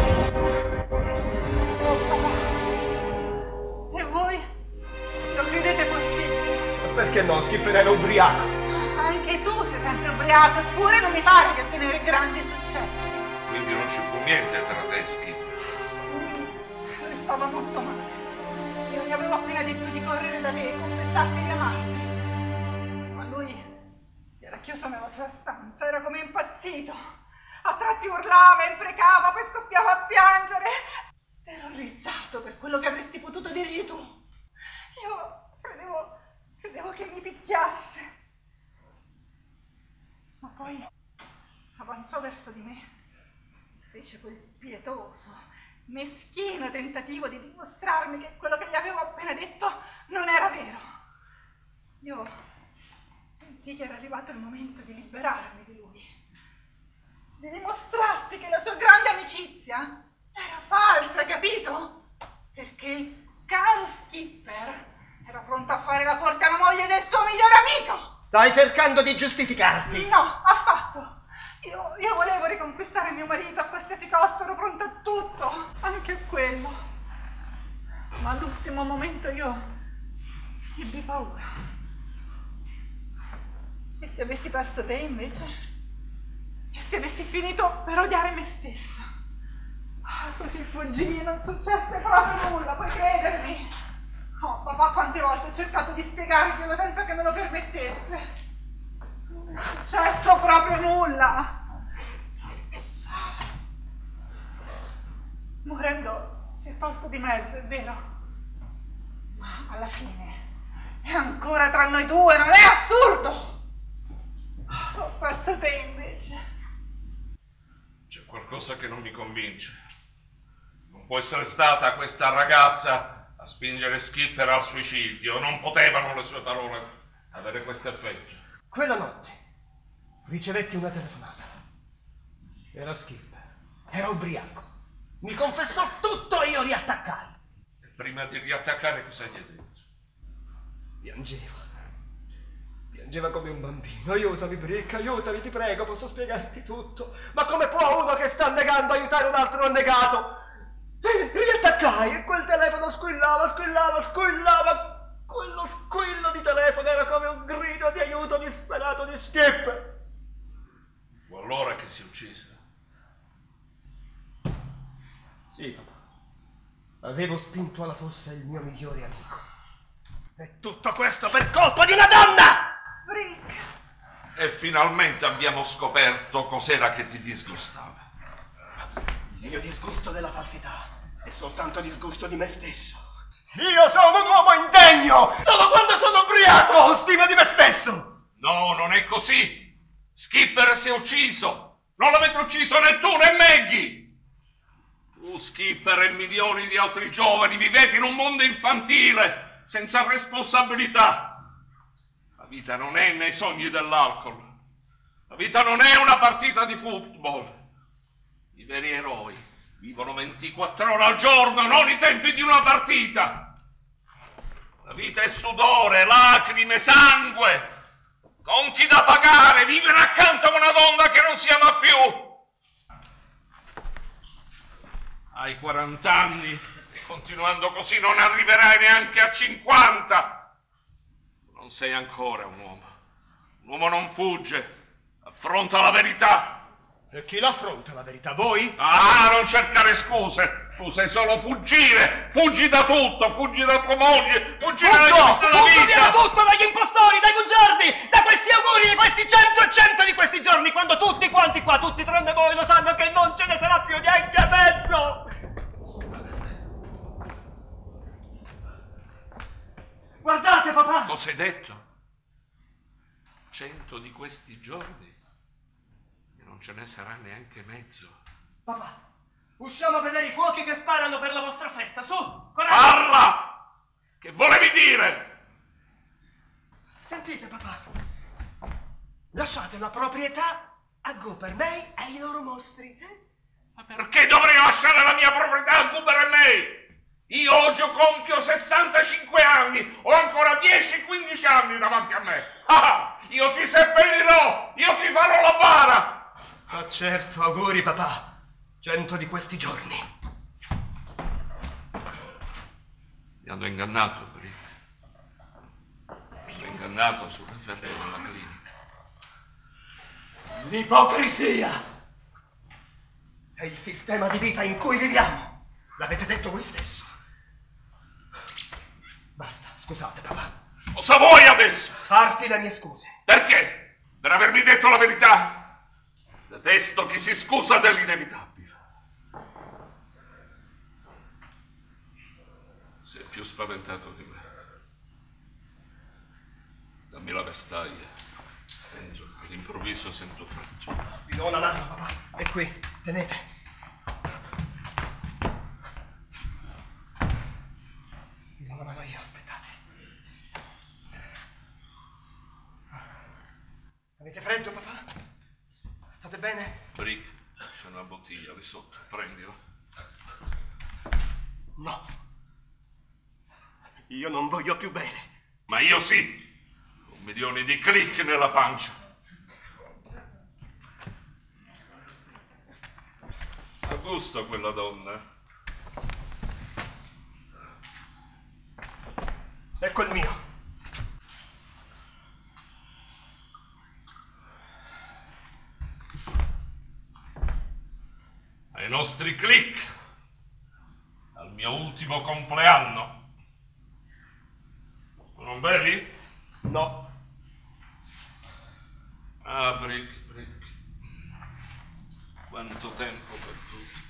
[SPEAKER 1] Oh, papà. E voi? Lo credete possibile?
[SPEAKER 2] Perché no? Skipper era ubriaco.
[SPEAKER 1] Anche tu sei sempre ubriaco, eppure non mi pare di ottenere grandi successi.
[SPEAKER 5] Quindi non ci fu niente tra te e Skipper.
[SPEAKER 1] Lui, lui stava molto male. Io gli avevo appena detto di correre da te e confessarti di amarti. Ma lui si era chiuso nella sua stanza, era come impazzito. A tratti urlava, imprecava, poi scoppiava a piangere. Terrorizzato per quello che avresti potuto dirgli tu. Io credevo, credevo che mi picchiasse. Ma poi avanzò verso di me. Fece quel pietoso, meschino tentativo di dimostrarmi che quello che gli avevo appena detto non era vero. Io sentii sentì che era arrivato il momento di liberarmi di lui, di dimostrarti che la sua grande amicizia era falsa, capito? Perché il caro Skipper era pronto a fare la corte alla moglie del suo migliore amico.
[SPEAKER 2] Stai cercando di giustificarti?
[SPEAKER 1] No, affatto. Io, io volevo riconquistare mio marito a qualsiasi costo, ero pronta a tutto, anche a quello. Ma all'ultimo momento io ebbi paura. E se avessi perso te invece? E se avessi finito per odiare me stessa? Ah, così fuggii, non successe proprio nulla, puoi credermi? Oh, papà, quante volte ho cercato di spiegarglielo senza che me lo permettesse. Non è successo proprio nulla. Morendo si è tolto di mezzo, è vero? Ma alla fine è ancora tra noi due, non è assurdo? Ho perso te invece.
[SPEAKER 5] C'è qualcosa che non mi convince. Non può essere stata questa ragazza a spingere Skipper al suicidio. Non potevano le sue parole avere questo effetto.
[SPEAKER 2] Quella notte ricevetti una telefonata. Era Skipper. Era ubriaco. Mi confessò tutto e io riattaccai.
[SPEAKER 5] E prima di riattaccare cosa gli hai detto?
[SPEAKER 2] Piangeva. Piangeva come un bambino. Aiutami, Brick, aiutami, ti prego, posso spiegarti tutto. Ma come può uno che sta negando aiutare un altro annegato? E riattaccai e quel telefono squillava, squillava, squillava. Quello squillo di telefono era come un grido di aiuto disperato di Skipper.
[SPEAKER 5] Fu allora che si uccise?
[SPEAKER 2] Sì, papà. Avevo spinto alla fossa il mio migliore amico. E tutto questo per colpa di una donna!
[SPEAKER 1] Brick!
[SPEAKER 5] E finalmente abbiamo scoperto cos'era che ti disgustava.
[SPEAKER 2] Il mio disgusto della falsità è soltanto disgusto di me stesso. Io sono un uomo indegno! Solo quando sono ubriaco ho stima di me stesso!
[SPEAKER 5] No, non è così! Skipper si è ucciso! Non l'avete ucciso né tu né Maggie! Tu, Skipper e milioni di altri giovani vivete in un mondo infantile, senza responsabilità. La vita non è nei sogni dell'alcol. La vita non è una partita di football. I veri eroi vivono ventiquattro ore al giorno, non i tempi di una partita. La vita è sudore, lacrime, sangue, conti da pagare, vivere accanto a una donna che non si ama più. Hai quaranta anni e continuando così non arriverai neanche a cinquanta. Non sei ancora un uomo. Un uomo non fugge, affronta la verità.
[SPEAKER 2] E chi l'affronta la verità? Voi?
[SPEAKER 5] Ah, non cercare scuse. Tu sai solo fuggire. Fuggi da tutto, fuggi da tua moglie, fuggi dalla vita.
[SPEAKER 2] Fuggo via tutto dagli impostori, dai bugiardi, da questi auguri di questi cento e cento di questi giorni, quando tutti quanti qua, tutti tranne voi, lo sanno che non ce ne sarà più neanche mezzo. Guardate, papà!
[SPEAKER 5] Cosa hai detto? Cento di questi giorni? E non ce ne sarà neanche mezzo.
[SPEAKER 2] Papà, usciamo a vedere i fuochi che sparano per la vostra festa, su! Coraggio!
[SPEAKER 5] Parla! Che volevi dire?
[SPEAKER 2] Sentite, papà. Lasciate la proprietà a Gooper May e ai loro mostri.
[SPEAKER 5] Ma perché dovrei lasciare la mia proprietà a Gooper May? Io oggi compio sessantacinque anni, ho ancora dieci quindici anni davanti a me. Ah, io ti seppellirò, io ti farò la bara.
[SPEAKER 2] Ah, certo, auguri, papà. Cento di questi giorni.
[SPEAKER 5] Mi hanno ingannato, Brick. Mi hanno ingannato sulle ferre della clinica.
[SPEAKER 2] L'ipocrisia è il sistema di vita in cui viviamo. L'avete detto voi stesso. Basta, scusate, papà.
[SPEAKER 5] Cosa vuoi adesso?
[SPEAKER 2] Farti le mie scuse.
[SPEAKER 5] Perché? Per avermi detto la verità? Detesto chi si scusa dell'inevitabile. Sei più spaventato di me. Dammi la vestaglia. Sento, all'improvviso sento freddo.
[SPEAKER 2] Vi do una mano, papà. È qui, tenete. Vi do una mano io, aspettate. Avete freddo, papà? State bene?
[SPEAKER 5] Brick, c'è una bottiglia lì sotto, prendila.
[SPEAKER 2] No. Io non voglio più bere.
[SPEAKER 5] Ma io sì. Con milioni di click nella pancia. Ha gusto quella donna.
[SPEAKER 2] Ecco il mio.
[SPEAKER 5] Ai nostri click. Al mio ultimo compleanno. Tu non bevi?
[SPEAKER 2] No.
[SPEAKER 5] Ah, Brick, Brick. Quanto tempo perduto.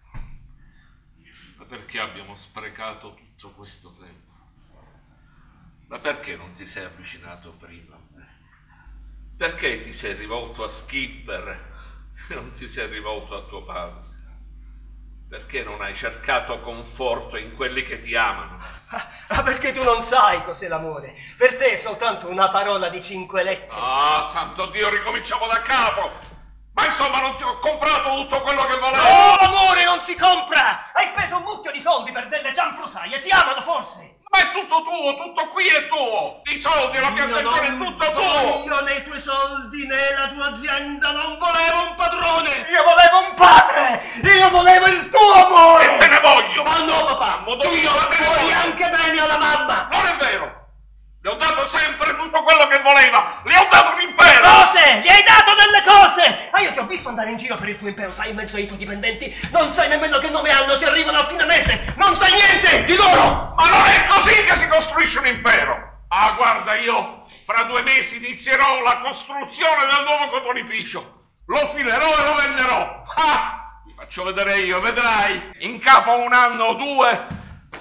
[SPEAKER 5] Ma perché abbiamo sprecato tutto questo tempo? Ma perché non ti sei avvicinato prima a me? Perché ti sei rivolto a Skipper e non ti sei rivolto a tuo padre? Perché non hai cercato conforto in quelli che ti amano?
[SPEAKER 2] Ah, perché tu non sai cos'è l'amore. Per te è soltanto una parola di cinque lettere.
[SPEAKER 5] Ah, santo Dio, ricominciamo da capo. Ma insomma non ti ho comprato tutto quello che volevo.
[SPEAKER 2] No, l'amore non si compra. Hai speso un mucchio di soldi per delle cianfrusaglie. Ti amano forse.
[SPEAKER 5] Ma è tutto tuo, tutto qui è tuo. I soldi, la piantagione, è tutto tuo.
[SPEAKER 2] Io nei tuoi soldi, nella tua azienda non volevo un padrone. Io volevo un padre. Io volevo il tuo amore.
[SPEAKER 5] E te ne voglio.
[SPEAKER 2] Ma no, papà.
[SPEAKER 5] Modo
[SPEAKER 2] Io vuoi anche bene alla mamma.
[SPEAKER 5] Non è vero. Le ho dato sempre tutto quello che voleva. Le ho dato un impero.
[SPEAKER 2] Cose! Gli hai dato delle cose! Ah, io ti ho visto andare in giro per il tuo impero, sai, in mezzo ai tuoi dipendenti. Non sai nemmeno che nome hanno, si arrivano a fine mese. Non sai niente di loro!
[SPEAKER 5] Ma non è così che si costruisce un impero. Ah, guarda, io fra due mesi inizierò la costruzione del nuovo cotonificio. Lo filerò e lo venderò. Ah, vi faccio vedere io, vedrai. In capo a un anno o due...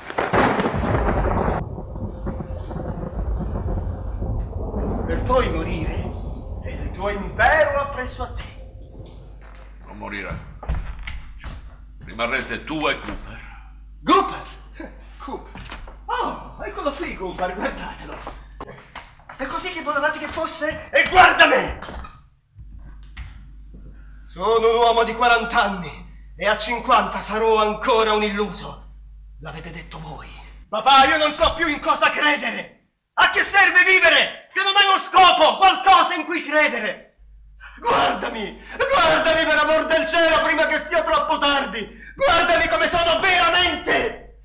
[SPEAKER 2] Per poi morire e il tuo impero appresso a te.
[SPEAKER 5] Non morirà. Rimarrete tu e Cooper.
[SPEAKER 2] Cooper? Cooper? Oh, eccolo qui, Cooper, guardatelo. È così che volevate che fosse? E guarda me! Sono un uomo di quaranta anni e a cinquanta sarò ancora un illuso. L'avete detto voi. Papà, io non so più in cosa credere. A che serve vivere se non hai uno scopo, qualcosa in cui credere? Guardami, guardami per amor del cielo prima che sia troppo tardi. Guardami come sono veramente.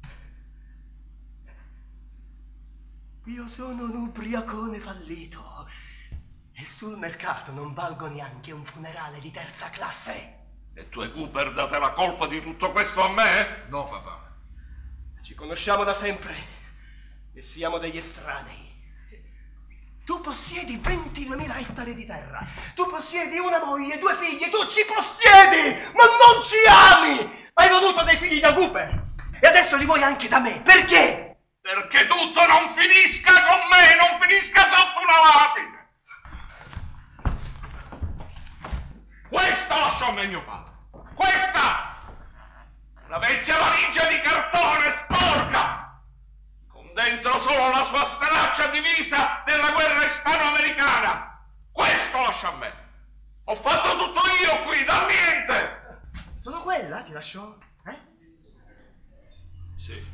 [SPEAKER 2] Io sono un ubriacone fallito e sul mercato non valgo neanche un funerale di terza classe.
[SPEAKER 5] E tu e Cooper date la colpa di tutto questo a me?
[SPEAKER 3] No, papà.
[SPEAKER 2] Ci conosciamo da sempre e siamo degli estranei. Tu possiedi ventiduemila ettari di terra, tu possiedi una moglie, due figli, tu ci possiedi, ma non ci ami! Hai voluto dei figli da Cooper e adesso li vuoi anche da me, perché?
[SPEAKER 5] Perché tutto non finisca con me, non finisca sotto una lapide! Questa lascio a me mio padre, questa! La vecchia valigia di cartone sporca! Dentro solo la sua straccia divisa della guerra ispano-americana. Questo lascia a me. Ho fatto tutto io qui, da niente.
[SPEAKER 2] Solo quella ti lasciò? Eh?
[SPEAKER 5] Sì.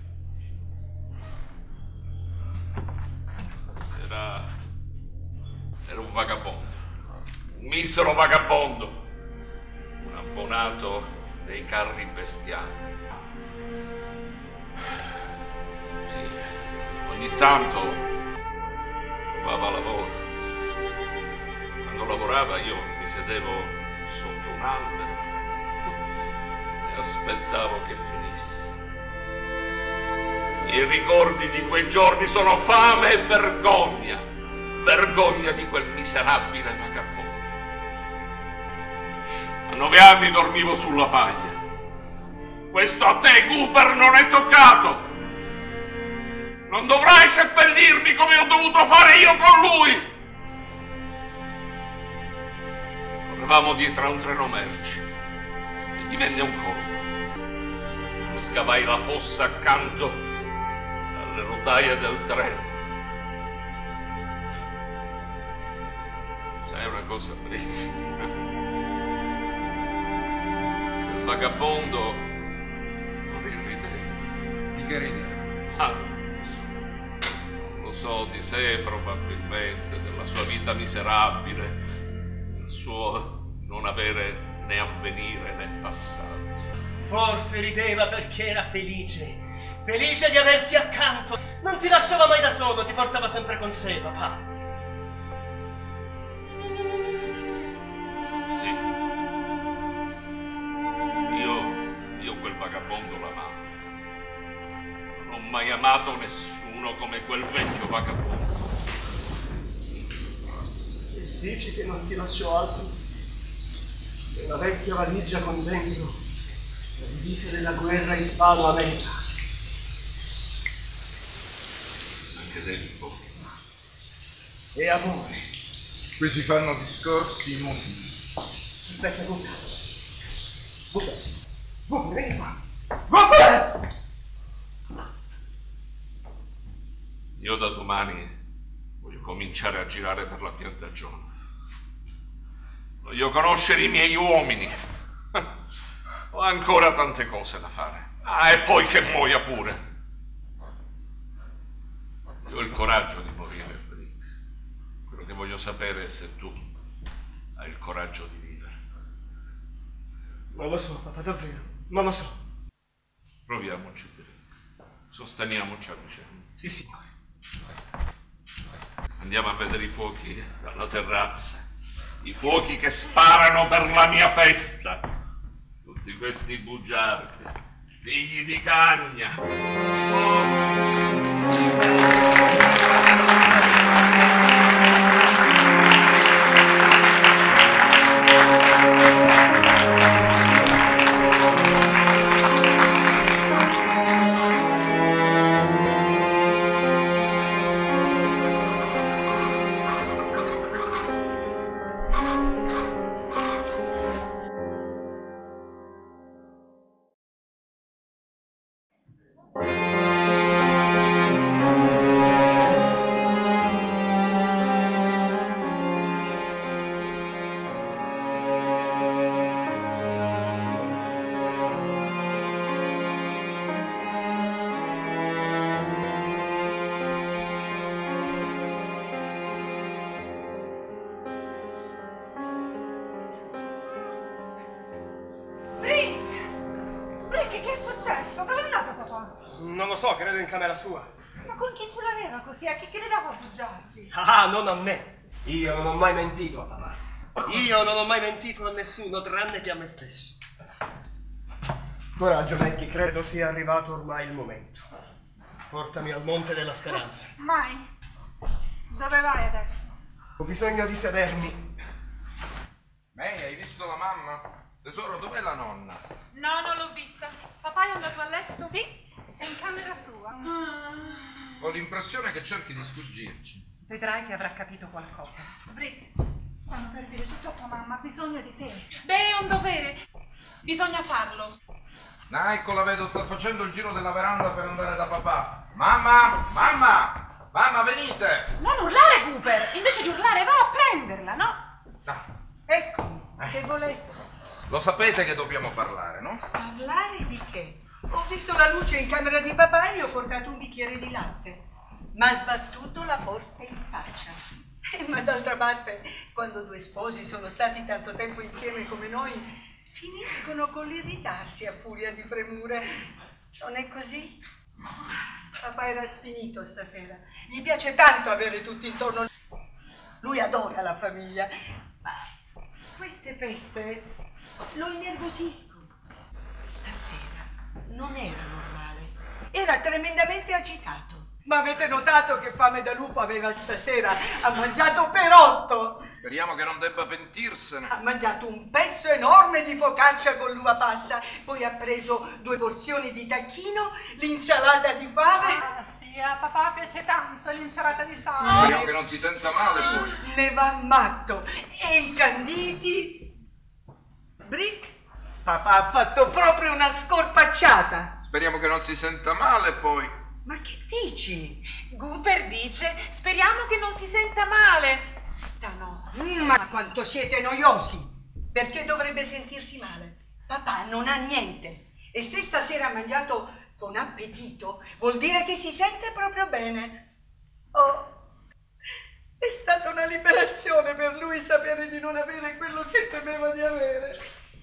[SPEAKER 5] Era... Era un vagabondo. Un misero vagabondo. Un abbonato dei carri bestiali. Sì. Ogni tanto trovava lavoro. Quando lavorava io mi sedevo sotto un albero e aspettavo che finisse. I ricordi di quei giorni sono fame e vergogna. Vergogna di quel miserabile vagabondo. A nove anni dormivo sulla paglia. Questo a te, Cooper, non è toccato. Non dovrai seppellirmi come ho dovuto fare io con lui! Correvamo dietro a un treno merci e gli venne un colpo. Scavai la fossa accanto alle rotaie del treno. Sai una cosa, Brick? Il vagabondo non rideva.
[SPEAKER 3] Di che ridere?
[SPEAKER 5] Ah, non lo so, di sé probabilmente, della sua vita miserabile, del suo non avere né avvenire né passato.
[SPEAKER 2] Forse rideva perché era felice. Felice di averti accanto. Non ti lasciava mai da solo, ti portava sempre con sé, papà.
[SPEAKER 5] Sì. Io, io quel vagabondo l'amavo. Non ho mai amato nessuno come quel vecchio vagabondo.
[SPEAKER 2] E dici che non ti lascio altro che una vecchia valigia con dentro le divise della guerra ispano-americana.
[SPEAKER 5] Anche tempo.
[SPEAKER 2] E amore.
[SPEAKER 3] Qui si fanno discorsi inutili.
[SPEAKER 2] Aspetta, Guga. Guga. Guga, vieni qua. Guga!
[SPEAKER 5] Io da domani voglio cominciare a girare per la piantagione. Voglio conoscere i miei uomini. Ho ancora tante cose da fare. Ah, e poi che muoia pure. Io ho il coraggio di morire, Brick. Quello che voglio sapere è se tu hai il coraggio di vivere.
[SPEAKER 2] Non lo so, papà, davvero. Non lo so.
[SPEAKER 5] Proviamoci, Brick. Sosteniamoci a vicenda.
[SPEAKER 2] Sì, signore.
[SPEAKER 5] Andiamo a vedere i fuochi dalla terrazza. I fuochi che sparano per la mia festa. Tutti questi bugiardi, figli di cagna.
[SPEAKER 2] Non lo so, credo in camera sua.
[SPEAKER 1] Ma con chi ce l'aveva così? A chi credeva a bugiarti?
[SPEAKER 2] Ah, non a me. Io non ho mai mentito a papà. Io non ho mai mentito a nessuno, tranne che a me stesso. Coraggio, Maggie, credo sia arrivato ormai il momento. Portami al Monte della Speranza.
[SPEAKER 1] Mai. Dove vai adesso?
[SPEAKER 2] Ho bisogno di sedermi.
[SPEAKER 3] May, hai visto la mamma? Tesoro, dov'è la nonna?
[SPEAKER 4] No, non l'ho vista. Papà è andato a letto?
[SPEAKER 1] Sì, è in camera sua.
[SPEAKER 3] Ho l'impressione che cerchi di sfuggirci.
[SPEAKER 4] Vedrai che avrà capito qualcosa.
[SPEAKER 1] Brick, stanno per dire tutto a tua mamma, ha bisogno di te.
[SPEAKER 4] Beh, è un dovere. Bisogna farlo.
[SPEAKER 3] Ah, ecco, la vedo, sta facendo il giro della veranda per andare da papà. Mamma! Mamma! Mamma, venite!
[SPEAKER 4] Non urlare, Cooper! Invece di urlare, va a prenderla, no?
[SPEAKER 3] Ah,
[SPEAKER 8] Ecco, che volete?
[SPEAKER 3] lo sapete che dobbiamo parlare, no?
[SPEAKER 8] Parlare di che? Ho visto la luce in camera di papà e gli ho portato un bicchiere di latte. Ma ha sbattuto la porta in faccia. Eh, ma d'altra parte, quando due sposi sono stati tanto tempo insieme come noi, finiscono con l'irritarsi a furia di premure. Non è così? Papà era sfinito stasera. Gli piace tanto avere tutti intorno. Lui adora la famiglia. Ma queste feste lo innervosiscono. Stasera non era normale. Era tremendamente agitato. Ma avete notato che fame da lupo aveva stasera? Ha mangiato per otto.
[SPEAKER 3] Speriamo che non debba pentirsene.
[SPEAKER 8] Ha mangiato un pezzo enorme di focaccia con l'uva passa, poi ha preso due porzioni di tacchino, l'insalata di fave.
[SPEAKER 1] Ah sì, a papà piace tanto l'insalata di fave.
[SPEAKER 3] Speriamo che non si senta male poi.
[SPEAKER 8] Ne va matto. E i canditi? Brick? Papà ha fatto proprio una scorpacciata.
[SPEAKER 3] Speriamo che non si senta male poi.
[SPEAKER 8] Ma che dici?
[SPEAKER 4] Cooper dice, speriamo che non si senta male. Stanotte.
[SPEAKER 8] Mm, ma Ma quanto siete noiosi! Perché dovrebbe sentirsi male? Papà non ha niente. E se stasera ha mangiato con appetito, vuol dire che si sente proprio bene. Oh, è stata una liberazione per lui sapere di non avere quello che temeva di avere.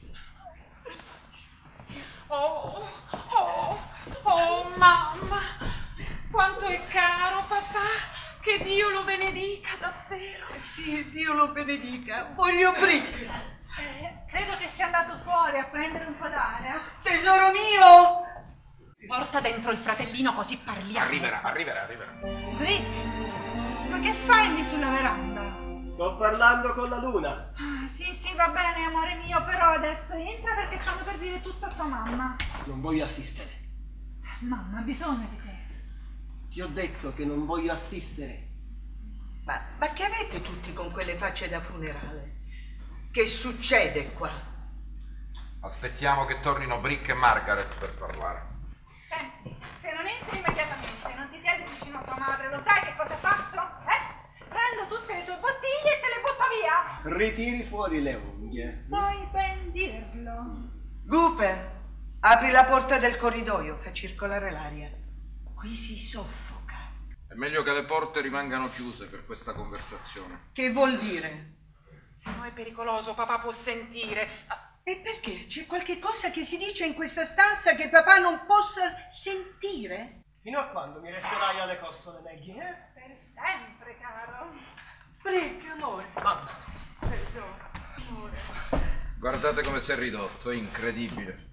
[SPEAKER 4] Oh, oh, oh, mamma, quanto è caro, papà. Che Dio lo benedica, davvero.
[SPEAKER 8] Sì, Dio lo benedica. Voglio Brick.
[SPEAKER 1] Eh, credo che sia andato fuori a prendere un po' d'aria.
[SPEAKER 8] Tesoro mio!
[SPEAKER 4] Porta dentro il fratellino così parliamo.
[SPEAKER 3] Arriverà, arriverà, arriverà.
[SPEAKER 1] Brick, ma che fai lì sulla veranda?
[SPEAKER 2] Sto parlando con la luna.
[SPEAKER 1] Ah, sì, sì, va bene, amore mio, però adesso entra perché stanno per dire tutto a tua mamma.
[SPEAKER 2] Non voglio assistere.
[SPEAKER 1] Mamma ha bisogno di te.
[SPEAKER 2] Ti ho detto che non voglio assistere.
[SPEAKER 8] Ma, ma che avete tutti con quelle facce da funerale? Che succede qua?
[SPEAKER 3] Aspettiamo che tornino Brick e Margaret per parlare.
[SPEAKER 1] Senti, se non entri immediatamente, non ti siedi vicino a tua madre, lo sai che cosa faccio? Eh? Prendo tutte le tue bottiglie e te le butto via.
[SPEAKER 2] Ritiri fuori le unghie.
[SPEAKER 1] Puoi ben dirlo.
[SPEAKER 8] Gooper, apri la porta del corridoio, fa circolare l'aria. Qui si soffoca.
[SPEAKER 3] È meglio che le porte rimangano chiuse per questa conversazione.
[SPEAKER 8] Che vuol dire?
[SPEAKER 4] Se no è pericoloso, papà può sentire.
[SPEAKER 8] E perché? C'è qualche cosa che si dice in questa stanza che papà non possa sentire?
[SPEAKER 2] Fino a quando mi resterai alle costole, Maggie, eh?
[SPEAKER 1] Per sempre, caro.
[SPEAKER 8] Brick, amore.
[SPEAKER 2] Mamma.
[SPEAKER 8] Tesoro, amore.
[SPEAKER 3] Guardate come si è ridotto, è incredibile.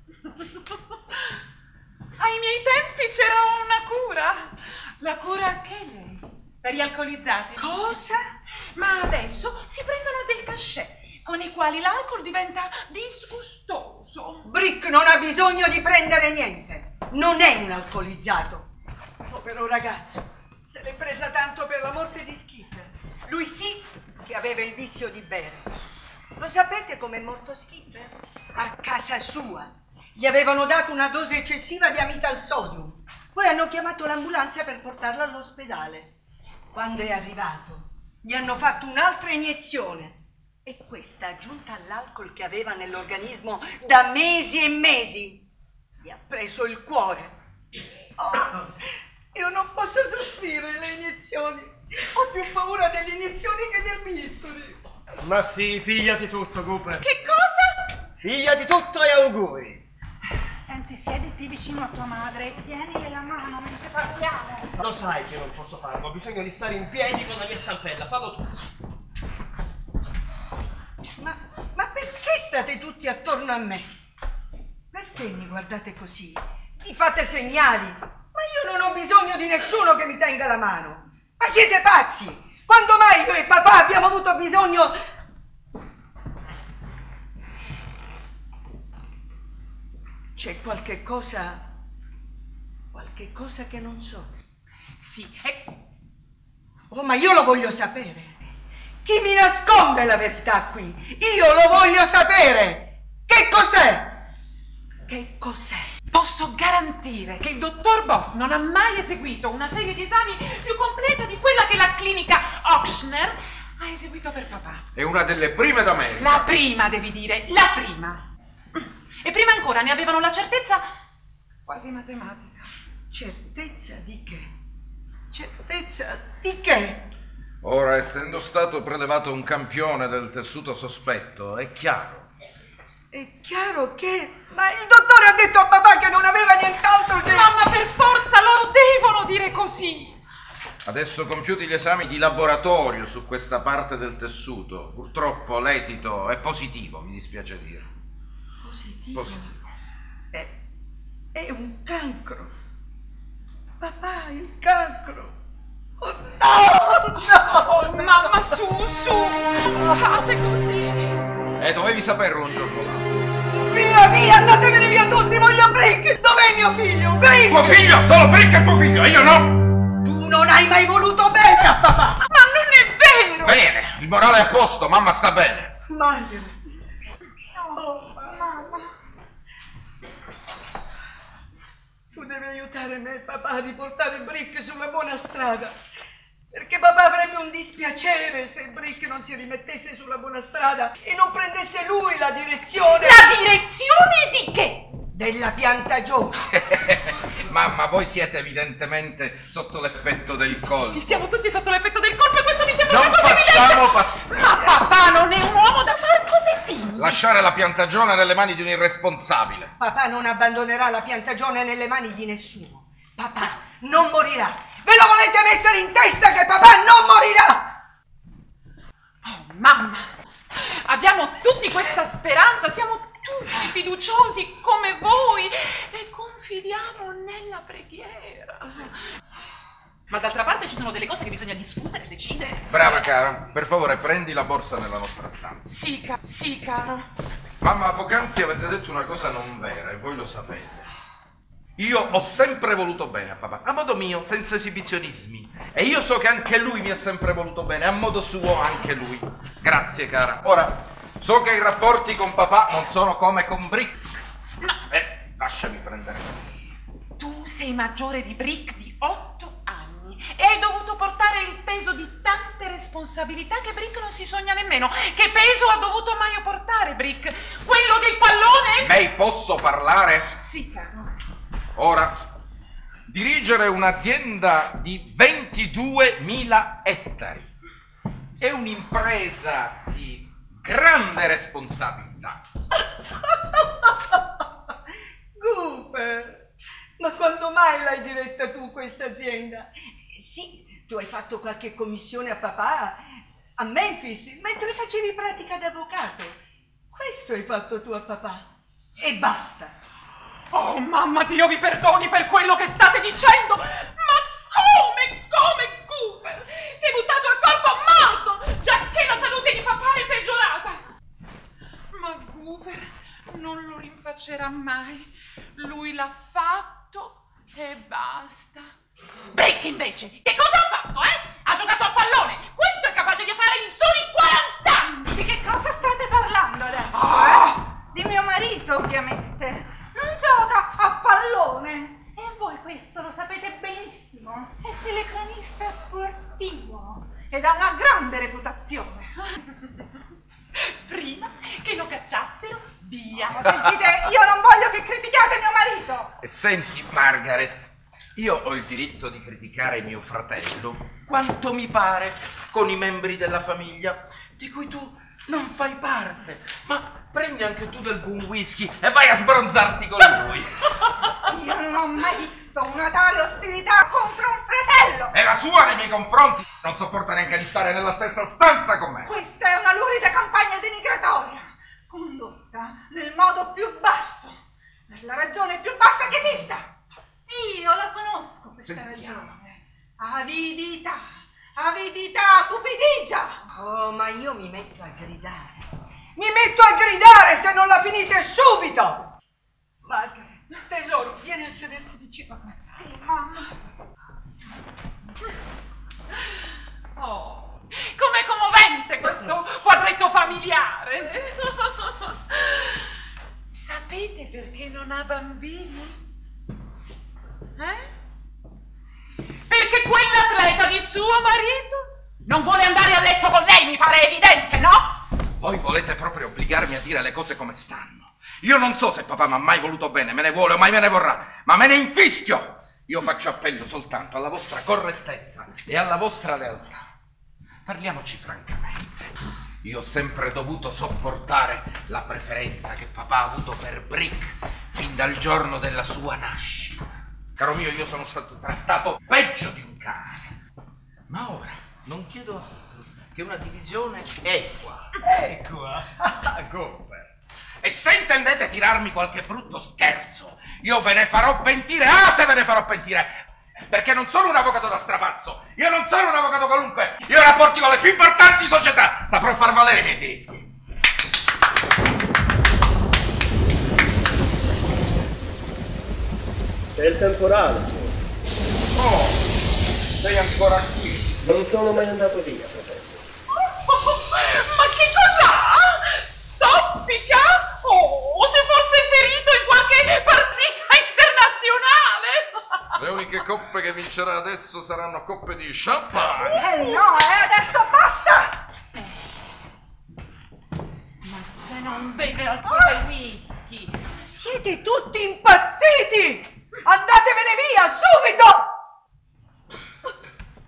[SPEAKER 4] Ai miei tempi c'era una cura. La cura che lei? Per gli alcolizzati.
[SPEAKER 8] Cosa?
[SPEAKER 4] Ma adesso si prendono dei cachet con i quali l'alcol diventa disgustoso.
[SPEAKER 8] Brick non ha bisogno di prendere niente. Non è un alcolizzato. Povero ragazzo. Se l'è presa tanto per la morte di Skipper. Lui sì che aveva il vizio di bere. Lo sapete com'è morto Skipper? A casa sua. Gli avevano dato una dose eccessiva di amital sodium. Poi hanno chiamato l'ambulanza per portarlo all'ospedale. Quando è arrivato, gli hanno fatto un'altra iniezione. E questa, aggiunta all'alcol che aveva nell'organismo da mesi e mesi, gli ha preso il cuore. Oh, io non posso soffrire le iniezioni. Ho più paura delle iniezioni che del bisturi.
[SPEAKER 2] Ma sì, pigliati tutto, Cooper.
[SPEAKER 4] Che cosa?
[SPEAKER 2] Pigliati tutto e auguri.
[SPEAKER 1] Senti, siediti vicino a tua madre e tienile la mano mentre parliamo.
[SPEAKER 2] Lo sai che non posso farlo, ho bisogno di stare in piedi con la mia stampella, fallo tu.
[SPEAKER 8] Ma, ma perché state tutti attorno a me? Perché mi guardate così? Mi fate segnali? Ma io non ho bisogno di nessuno che mi tenga la mano. Ma siete pazzi? Quando mai io e papà abbiamo avuto bisogno... C'è qualche cosa... qualche cosa che non so.
[SPEAKER 4] Sì, è...
[SPEAKER 8] Oh, ma io lo voglio sapere. Chi mi nasconde la verità qui? Io lo voglio sapere. Che cos'è? Che cos'è?
[SPEAKER 4] Posso garantire che il dottor Boff non ha mai eseguito una serie di esami più completa di quella che la clinica Ochsner ha eseguito per papà.
[SPEAKER 3] È una delle prime d'America.
[SPEAKER 4] La prima, devi dire, la prima. E prima ancora ne avevano la certezza quasi matematica.
[SPEAKER 8] Certezza di che? Certezza di che?
[SPEAKER 3] Ora, essendo stato prelevato un campione del tessuto sospetto, è chiaro.
[SPEAKER 8] È chiaro che... Ma il dottore ha detto a papà che non aveva nient'altro che...
[SPEAKER 4] Mamma, per forza, loro devono dire così.
[SPEAKER 3] Adesso compiuti gli esami di laboratorio su questa parte del tessuto, purtroppo l'esito è positivo, mi dispiace dire.
[SPEAKER 8] Positivo?
[SPEAKER 3] Positivo.
[SPEAKER 8] È, è un cancro. Papà, il cancro. Oh no, no, no.
[SPEAKER 4] Mamma, su, su, non fate così.
[SPEAKER 3] Eh, dovevi saperlo un giorno là.
[SPEAKER 8] Via, via, andatevene via tutti, voglio Brick. Dov'è mio figlio? Brick!
[SPEAKER 3] Tuo figlio, solo Brick è tuo figlio, io no!
[SPEAKER 8] Tu non hai mai voluto bene a papà.
[SPEAKER 4] Ma non è vero!
[SPEAKER 3] Bene, il morale è a posto, mamma sta bene.
[SPEAKER 8] Margaret.
[SPEAKER 1] Oh, mamma.
[SPEAKER 8] Tu devi aiutare me e papà a riportare Brick sulla buona strada. Perché papà avrebbe un dispiacere se Brick non si rimettesse sulla buona strada e non prendesse lui la direzione...
[SPEAKER 4] La direzione di che?
[SPEAKER 8] Della piantagione.
[SPEAKER 3] Mamma, voi siete evidentemente sotto l'effetto del
[SPEAKER 4] sì,
[SPEAKER 3] colpo.
[SPEAKER 4] Sì, sì, siamo tutti sotto l'effetto del colpo e questo mi sembra
[SPEAKER 3] non
[SPEAKER 4] una cosa
[SPEAKER 3] facciamo
[SPEAKER 4] evidente.
[SPEAKER 3] Pazzia.
[SPEAKER 4] Ma papà non è un uomo da fare cose simili.
[SPEAKER 3] Lasciare la piantagione nelle mani di un irresponsabile.
[SPEAKER 8] Papà non abbandonerà la piantagione nelle mani di nessuno. Papà non morirà. Ve lo volete mettere in testa che papà non morirà?
[SPEAKER 4] Oh, mamma, abbiamo tutti questa speranza, siamo tutti fiduciosi come voi e confidiamo nella preghiera. Ma d'altra parte ci sono delle cose che bisogna discutere, decidere.
[SPEAKER 3] Brava cara, per favore prendi la borsa nella nostra stanza.
[SPEAKER 4] Sì, ca- sì, caro.
[SPEAKER 3] Mamma, poc'anzi avete detto una cosa non vera e voi lo sapete. Io ho sempre voluto bene a papà, a modo mio, senza esibizionismi. E io so che anche lui mi ha sempre voluto bene, a modo suo anche lui. Grazie cara. Ora, so che i rapporti con papà non sono come con Brick.
[SPEAKER 4] No.
[SPEAKER 3] Eh, lasciami prendere.
[SPEAKER 4] Tu sei maggiore di Brick di otto anni e hai dovuto portare il peso di tante responsabilità che Brick non si sogna nemmeno. Che peso ha dovuto mai portare Brick? Quello del pallone?
[SPEAKER 3] Lei posso parlare?
[SPEAKER 4] Sì, caro.
[SPEAKER 3] Ora, dirigere un'azienda di ventiduemila ettari è un'impresa di grande responsabilità.
[SPEAKER 8] Cooper, ma quando mai l'hai diretta tu questa azienda? Sì, tu hai fatto qualche commissione a papà a Memphis mentre facevi pratica d'avvocato. Questo hai fatto tu a papà. E basta.
[SPEAKER 4] Oh, mamma, Dio vi perdoni per quello che state dicendo, ma come, come, Cooper? Sei buttato a corpo morto, giacché la salute di papà è peggiorata. Ma Cooper non lo rinfaccerà mai, lui l'ha fatto e basta. Brick invece, che cosa ha fatto, eh? Ha giocato a pallone, questo è capace di fare in soli quaranta anni.
[SPEAKER 1] Di che cosa state parlando adesso,
[SPEAKER 3] Ah!
[SPEAKER 1] eh? Di mio marito, ovviamente. Non gioca a pallone. E voi questo lo sapete benissimo. È telecronista sportivo ed ha una grande reputazione.
[SPEAKER 4] Prima che lo cacciassero via.
[SPEAKER 1] Ma sentite, io non voglio che critichiate mio marito.
[SPEAKER 3] E senti, Margaret, io ho il diritto di criticare mio fratello quanto mi pare con i membri della famiglia di cui tu non fai parte, ma prendi anche tu del buon whisky e vai a sbronzarti con lui.
[SPEAKER 1] Io non ho mai visto una tale ostilità contro un fratello.
[SPEAKER 3] E la sua nei miei confronti non sopporta neanche di stare nella stessa stanza con me.
[SPEAKER 1] Questa è una lurida campagna denigratoria, condotta nel modo più basso, per la ragione più bassa che esista. Io la conosco questa
[SPEAKER 3] Sentiamo.
[SPEAKER 1] ragione. Avidità, avidità, cupidigia.
[SPEAKER 8] Oh, ma io mi metto a gridare. Mi metto a gridare se non la finite subito! Margaret, tesoro, vieni a sederti vicino a me.
[SPEAKER 1] Sì, mamma.
[SPEAKER 4] Oh, com'è commovente questo quadretto familiare. Sapete perché non ha bambini? Eh? Perché quell'atleta di suo marito non vuole andare a letto con lei, mi pare evidente, no?
[SPEAKER 3] Voi volete proprio obbligarmi a dire le cose come stanno. Io non so se papà mi ha mai voluto bene, me ne vuole o mai me ne vorrà, ma me ne infischio. Io faccio appello soltanto alla vostra correttezza e alla vostra lealtà. Parliamoci francamente. Io ho sempre dovuto sopportare la preferenza che papà ha avuto per Brick fin dal giorno della sua nascita. Caro mio, io sono stato trattato peggio di un cane. Ma ora non chiedo altro che una divisione equa.
[SPEAKER 2] Equa? Cooper.
[SPEAKER 3] E se intendete tirarmi qualche brutto scherzo, io ve ne farò pentire. Ah, se ve ne farò pentire! Perché non sono un avvocato da strapazzo. Io non sono un avvocato qualunque. Io ho rapporti con le più importanti società. Saprò far valere i miei diritti.
[SPEAKER 10] C'è il temporale.
[SPEAKER 3] Oh, sei ancora qui.
[SPEAKER 10] Non sono mai andato via, fratello.
[SPEAKER 4] Ma che cos'ha? Soffica? O se forse è ferito in qualche partita internazionale?
[SPEAKER 3] Le uniche coppe che vincerà adesso saranno coppe di champagne.
[SPEAKER 1] Eh no, eh, adesso basta!
[SPEAKER 4] Ma se non beve altro che whisky!
[SPEAKER 8] Siete tutti impazziti! Andatevene via, subito!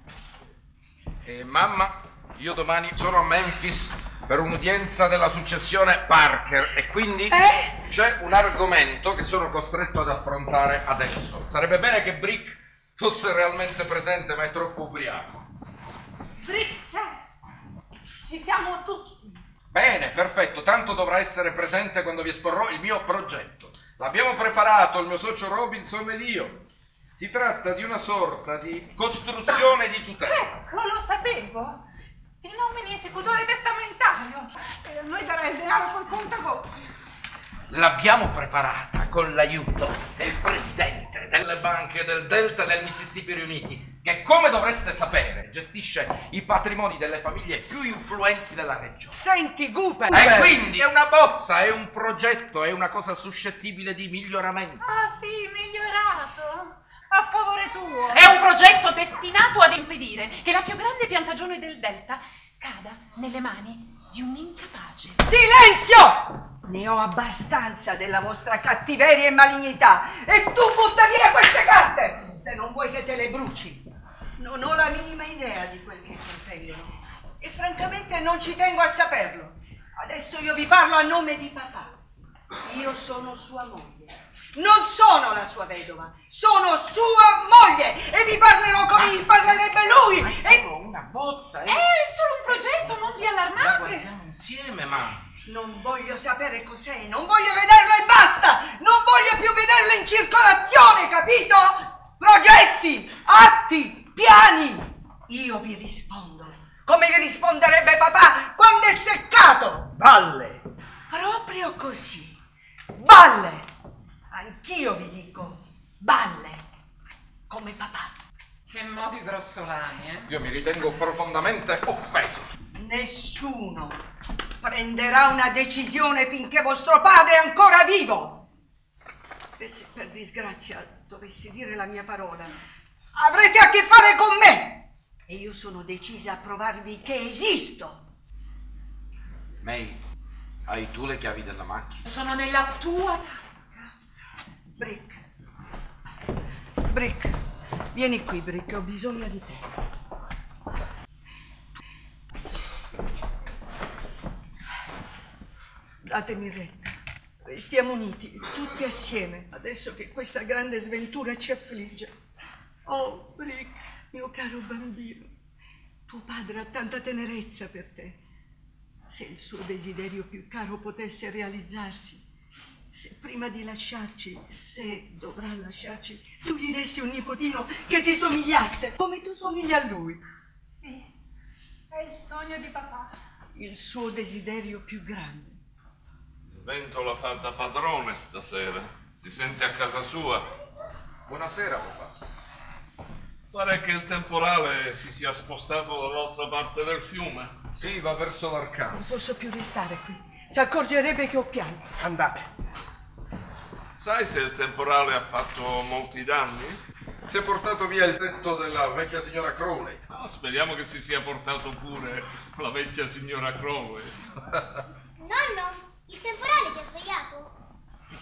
[SPEAKER 3] E mamma, io domani sono a Memphis per un'udienza della successione Parker e quindi
[SPEAKER 8] Eh?
[SPEAKER 3] c'è un argomento che sono costretto ad affrontare adesso. Sarebbe bene che Brick fosse realmente presente, ma è troppo ubriaco.
[SPEAKER 1] Brick c'è! Ci siamo tutti!
[SPEAKER 3] Bene, perfetto, tanto dovrà essere presente quando vi esporrò il mio progetto. L'abbiamo preparato il mio socio Robinson ed io. Si tratta di una sorta di costruzione di tutela.
[SPEAKER 1] Ecco, lo sapevo! I nomini esecutore testamentario! E a noi darà il denaro col contavoce!
[SPEAKER 3] L'abbiamo preparata con l'aiuto del presidente delle banche del Delta del Mississippi riuniti, che come dovreste sapere gestisce i patrimoni delle famiglie più influenti della regione.
[SPEAKER 8] Senti, Gooper!
[SPEAKER 3] E quindi è una bozza, è un progetto, è una cosa suscettibile di miglioramento.
[SPEAKER 1] Ah sì, migliorato! A favore tuo!
[SPEAKER 4] È un progetto destinato ad impedire che la più grande piantagione del Delta cada nelle mani di un incapace.
[SPEAKER 8] Silenzio! Ne ho abbastanza della vostra cattiveria e malignità e tu butta via queste carte se non vuoi che te le bruci. Non ho la minima idea di quel che contengono e francamente non ci tengo a saperlo. Adesso io vi parlo a nome di papà. Io sono sua moglie. Non sono la sua vedova, sono sua moglie e vi parlerò come vi parlerebbe lui.
[SPEAKER 3] Ma è
[SPEAKER 8] E...
[SPEAKER 3] solo una bozza,
[SPEAKER 4] È solo un progetto, non vi
[SPEAKER 3] La
[SPEAKER 4] allarmate!
[SPEAKER 3] guardiamo insieme, ma...
[SPEAKER 8] Non voglio sapere cos'è, non voglio vederlo e basta! Non voglio più vederlo in circolazione, capito? Progetti, atti, piani! Io vi rispondo, come vi risponderebbe papà quando è seccato!
[SPEAKER 2] Balle!
[SPEAKER 8] Proprio così, balle! Anch'io vi dico, balle, come papà.
[SPEAKER 4] Che modi grossolani, eh?
[SPEAKER 3] Io mi ritengo profondamente offeso.
[SPEAKER 8] Nessuno prenderà una decisione finché vostro padre è ancora vivo. E se per disgrazia dovessi dire la mia parola, avrete a che fare con me. E io sono decisa a provarvi che esisto.
[SPEAKER 3] May, hai tu le chiavi della macchina?
[SPEAKER 4] Sono nella tua tasca.
[SPEAKER 8] Brick, Brick, vieni qui, Brick, ho bisogno di te. Datemi retta, restiamo uniti, tutti assieme, adesso che questa grande sventura ci affligge. Oh, Brick, mio caro bambino, tuo padre ha tanta tenerezza per te. Se il suo desiderio più caro potesse realizzarsi, se prima di lasciarci, se dovrà lasciarci, tu gli dessi un nipotino che ti somigliasse, come tu somigli a lui.
[SPEAKER 1] Sì, è il sogno di papà.
[SPEAKER 8] Il suo desiderio più grande.
[SPEAKER 5] Il vento l'ha fatta padrone stasera. Si sente a casa sua.
[SPEAKER 3] Buonasera, papà.
[SPEAKER 5] Pare che il temporale si sia spostato dall'altra parte del fiume.
[SPEAKER 3] Sì, va verso
[SPEAKER 8] Non
[SPEAKER 3] l'Arkansas.
[SPEAKER 8] posso più restare qui. Si accorgerebbe che ho pianto.
[SPEAKER 2] Andate.
[SPEAKER 5] Sai se il temporale ha fatto molti danni?
[SPEAKER 3] Si è portato via il tetto della vecchia signora Crowley.
[SPEAKER 5] Ah, speriamo che si sia portato pure la vecchia signora Crowley.
[SPEAKER 6] Nonno, il temporale ti ha svegliato?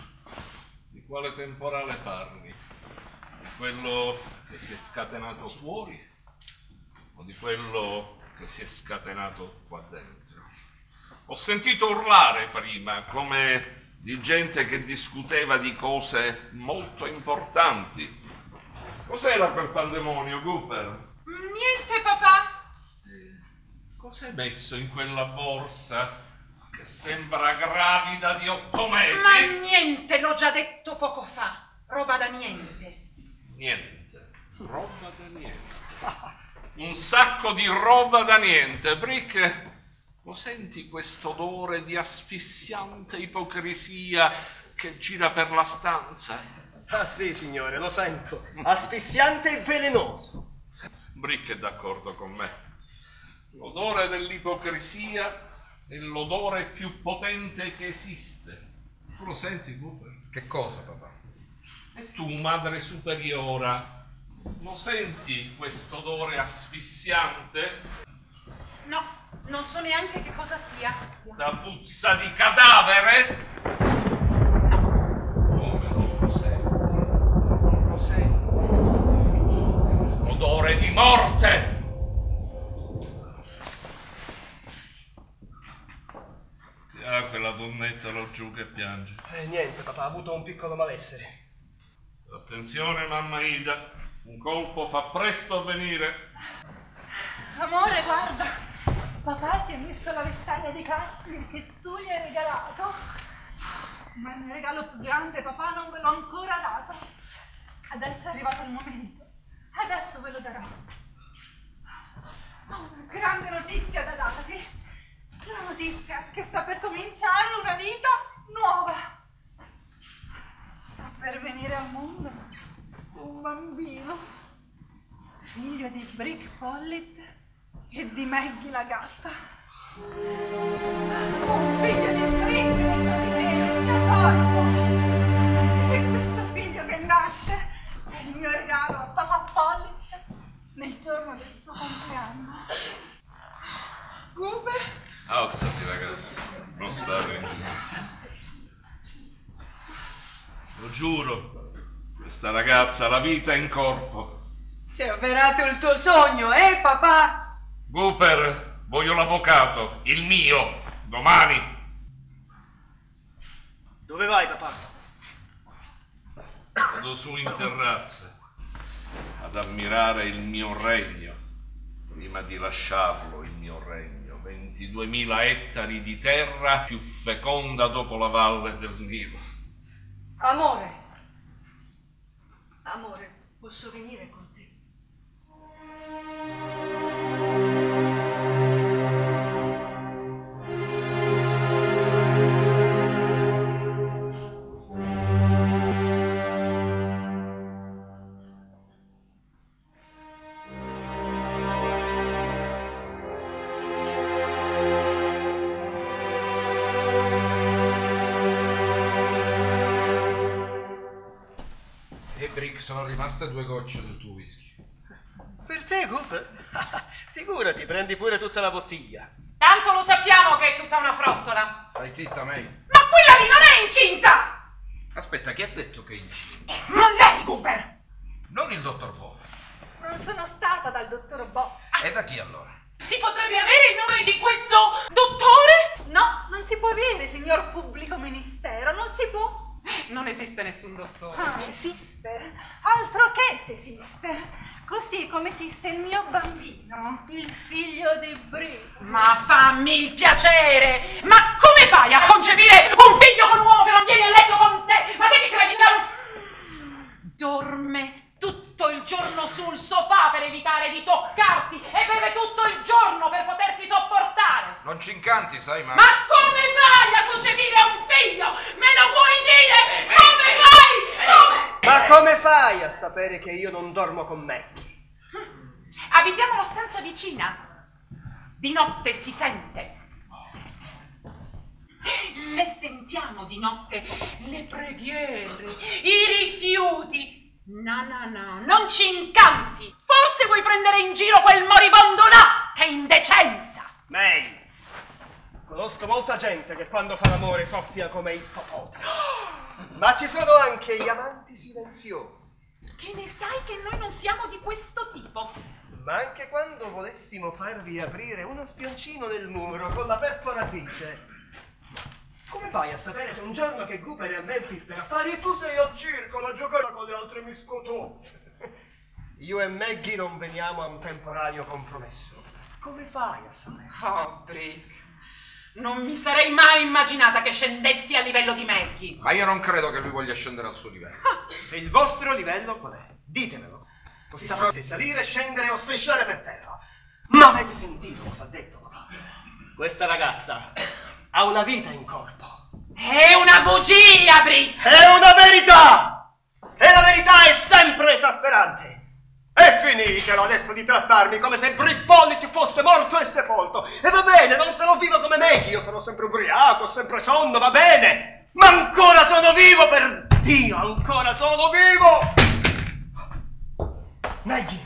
[SPEAKER 5] Di quale temporale parli? Di quello che si è scatenato fuori o di quello che si è scatenato qua dentro? Ho sentito urlare prima, come di gente che discuteva di cose molto importanti. Cos'era quel pandemonio, Cooper?
[SPEAKER 4] Niente, papà!
[SPEAKER 5] Cos'hai messo in quella borsa che sembra gravida di otto mesi?
[SPEAKER 4] Ma niente, l'ho già detto poco fa. Roba da niente.
[SPEAKER 5] Niente, roba da niente. Un sacco di roba da niente. Brick, lo senti questo odore di asfissiante ipocrisia che gira per la stanza?
[SPEAKER 2] Ah sì, signore, lo sento. Asfissiante e velenoso.
[SPEAKER 5] Brick è d'accordo con me. L'odore dell'ipocrisia è l'odore più potente che esiste. Tu lo senti, Cooper?
[SPEAKER 3] Che cosa, papà?
[SPEAKER 5] E tu, madre superiora, Lo senti questo odore asfissiante?
[SPEAKER 4] No, non so neanche che cosa sia.
[SPEAKER 5] Sta puzza di cadavere? Come non lo senti? Non lo senti? Odore di morte! Che ha quella donnetta laggiù che piange?
[SPEAKER 2] Eh, niente, papà, ha avuto un piccolo malessere.
[SPEAKER 5] Attenzione, mamma Ida, un colpo fa presto a venire.
[SPEAKER 1] Amore, guarda, papà si è messo la vestaglia di cashmere che tu gli hai regalato, ma il mio regalo più grande, papà, non ve l'ho ancora dato. Adesso è arrivato il momento, adesso ve lo darò. Ho una grande notizia da darvi, la notizia che sta per cominciare una vita nuova. Sta per venire al mondo un bambino, figlio di Brick Pollitt e di Maggie la gatta. Un figlio di Brick e di Corpo. E questo figlio che nasce è il mio regalo a papà Pollitt nel giorno del suo compleanno. Cooper?
[SPEAKER 5] Alzati, ragazzi, non stare in giro. Lo giuro, questa ragazza ha la vita in corpo.
[SPEAKER 8] Si è avverato il tuo sogno, eh, papà?
[SPEAKER 5] Cooper, voglio l'avvocato, il mio, domani.
[SPEAKER 2] Dove vai, papà?
[SPEAKER 5] Vado su in terrazza ad ammirare il mio regno, prima di lasciarlo, il mio regno. ventiduemila ettari di terra più feconda dopo la valle del Nilo.
[SPEAKER 8] Amore, amore, posso venire con te?
[SPEAKER 3] Sono rimaste due gocce del tuo whisky.
[SPEAKER 2] Per te, Cooper? Figurati, prendi pure tutta la bottiglia.
[SPEAKER 4] Tanto lo sappiamo che è tutta una frottola.
[SPEAKER 3] Stai zitta, May.
[SPEAKER 4] Ma quella lì non è incinta!
[SPEAKER 3] Aspetta, chi ha detto che è incinta?
[SPEAKER 4] Non lei, Cooper!
[SPEAKER 3] Non il dottor Boff.
[SPEAKER 1] Non sono stata dal dottor Boff.
[SPEAKER 3] E da chi allora?
[SPEAKER 4] Si potrebbe avere il nome di questo dottore?
[SPEAKER 1] No, non si può avere, signor pubblico ministero, non si può.
[SPEAKER 4] Non esiste nessun dottore.
[SPEAKER 1] Ah, esiste. Altro che se esiste. Così come esiste il mio bambino, il figlio di Brick.
[SPEAKER 4] Ma fammi il piacere! Ma come fai a concepire un figlio con un uomo che non viene a letto con te? Ma che ti credi? Dorme tutto il giorno sul sofà per evitare di toccarti e beve tutto il giorno per poterti sopportare.
[SPEAKER 3] Non ci incanti, sai, ma...
[SPEAKER 4] Ma come fai a concepire un figlio? Me lo vuoi dire? Come fai? Come?
[SPEAKER 2] Ma come fai a sapere che io non dormo con Maggie?
[SPEAKER 4] Abitiamo la stanza vicina. Di notte si sente. Le sentiamo di notte le preghiere, i rifiuti. No, no, no, non ci incanti. Forse vuoi prendere in giro quel moribondo là. Che indecenza.
[SPEAKER 2] May, conosco molta gente che quando fa l'amore soffia come ippopotami. Ma ci sono anche gli amanti silenziosi.
[SPEAKER 4] Che ne sai che noi non siamo di questo tipo?
[SPEAKER 2] Ma anche quando volessimo farvi aprire uno spioncino nel muro con la perforatrice, come fai a sapere se un giorno che Cooper è a Memphis per affari e tu sei al circolo a giocare con le altre miscotone? Io e Maggie non veniamo a un temporaneo compromesso. Come fai a sapere?
[SPEAKER 4] Oh, Brick, non mi sarei mai immaginata che scendessi a livello di Maggie.
[SPEAKER 3] Ma io non credo che lui voglia scendere al suo livello.
[SPEAKER 2] E il vostro livello qual è? Ditemelo. Così saprò se salire, scendere o strisciare per terra. Ma avete sentito cosa ha detto, papà? Questa ragazza ha una vita in corpo.
[SPEAKER 4] È una bugia, Brick!
[SPEAKER 2] È una verità! E la verità è sempre esasperante. E finitelo adesso di trattarmi come se Brick Pollitt fosse morto e sepolto. E va bene, non sono vivo come me, io sono sempre ubriaco, ho sempre sonno, va bene. Ma ancora sono vivo, per Dio, ancora sono vivo! Maggie!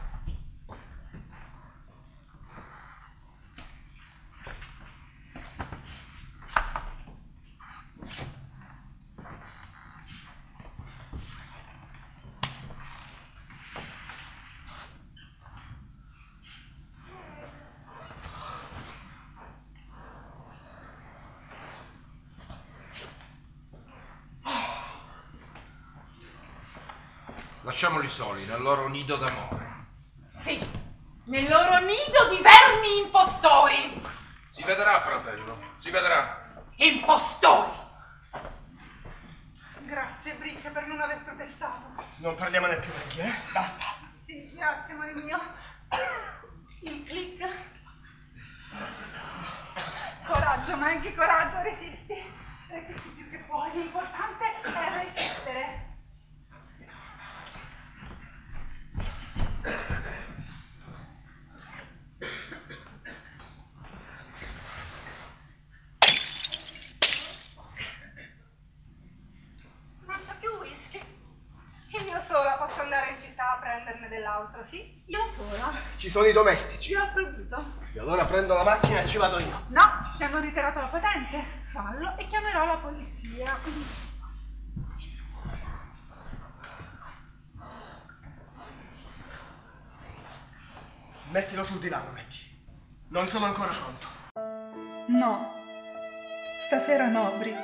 [SPEAKER 3] Lasciamoli soli nel loro nido d'amore.
[SPEAKER 4] Sì, nel loro nido di vermi impostori.
[SPEAKER 3] Si vedrà, fratello, si vedrà.
[SPEAKER 4] Impostori.
[SPEAKER 1] Grazie, Brick, per non aver protestato.
[SPEAKER 2] Non parliamone più, Maggie, eh? Basta.
[SPEAKER 1] Sì, grazie, amore mio. Il click. Coraggio, Maggie, coraggio, resisti. Resisti più che puoi. L'importante è resistere. Non c'è più whisky. Io sola posso andare in città a prenderne dell'altro, sì? Io sola.
[SPEAKER 2] Ci sono i domestici.
[SPEAKER 1] Io ho proibito.
[SPEAKER 2] E allora prendo la macchina e ci vado io.
[SPEAKER 1] No, ti hanno ritirato la patente. Fallo e chiamerò la polizia.
[SPEAKER 2] Mettilo sul divano, Maggie. Non sono ancora pronto.
[SPEAKER 1] No, stasera no, Brick.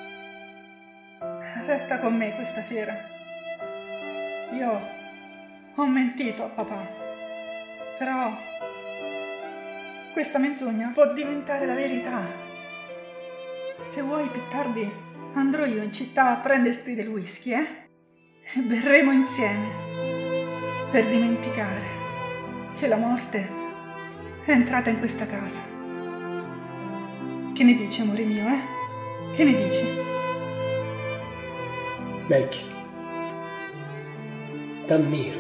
[SPEAKER 1] Resta con me questa sera. Io ho mentito a papà, però questa menzogna può diventare la verità. Se vuoi più tardi andrò io in città a prenderti del whisky, eh? E berremo insieme per dimenticare che la morte è entrata in questa casa. Che ne dici, amore mio, eh? Che ne dici?
[SPEAKER 10] Maggie, t'ammiro.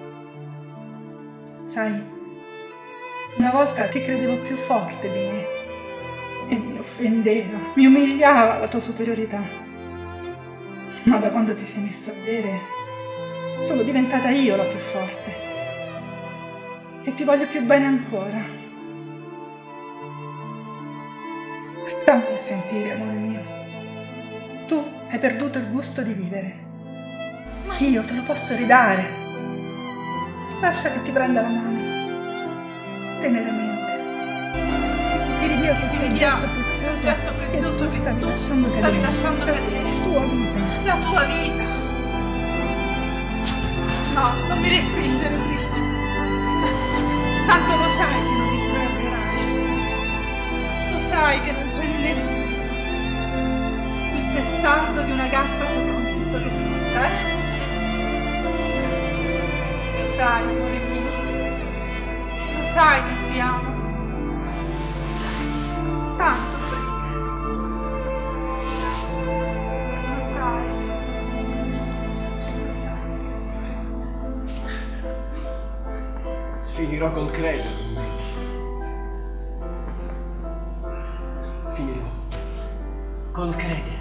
[SPEAKER 1] Sai, una volta ti credevo più forte di me e mi offendeva, mi umiliava la tua superiorità. Ma da quando ti sei messo a bere sono diventata io la più forte e ti voglio più bene ancora. Stammi a sentire, amore mio. Tu hai perduto il gusto di vivere. Ma io te lo posso ridare. Lascia che ti prenda la mano. Teneramente. Ti ridia questo oggetto prezioso, oggetto prezioso che tu stavi
[SPEAKER 4] tu
[SPEAKER 1] lasciando
[SPEAKER 4] stavi
[SPEAKER 1] cadere.
[SPEAKER 4] lasciando cadere.
[SPEAKER 1] La tua vita.
[SPEAKER 4] La tua vita.
[SPEAKER 1] No, non mi respingere, Brick. Tanto lo sai che non mi scoraggerai. Lo sai che non c'è nessuno. Il testardo di una gatta sopra un tutto che scotta, eh? Lo sai, amore mio. Lo sai che ti amo. Tanto, Brick. Lo sai. Lo sai.
[SPEAKER 10] Finirò col credere in me. Finirò col credere.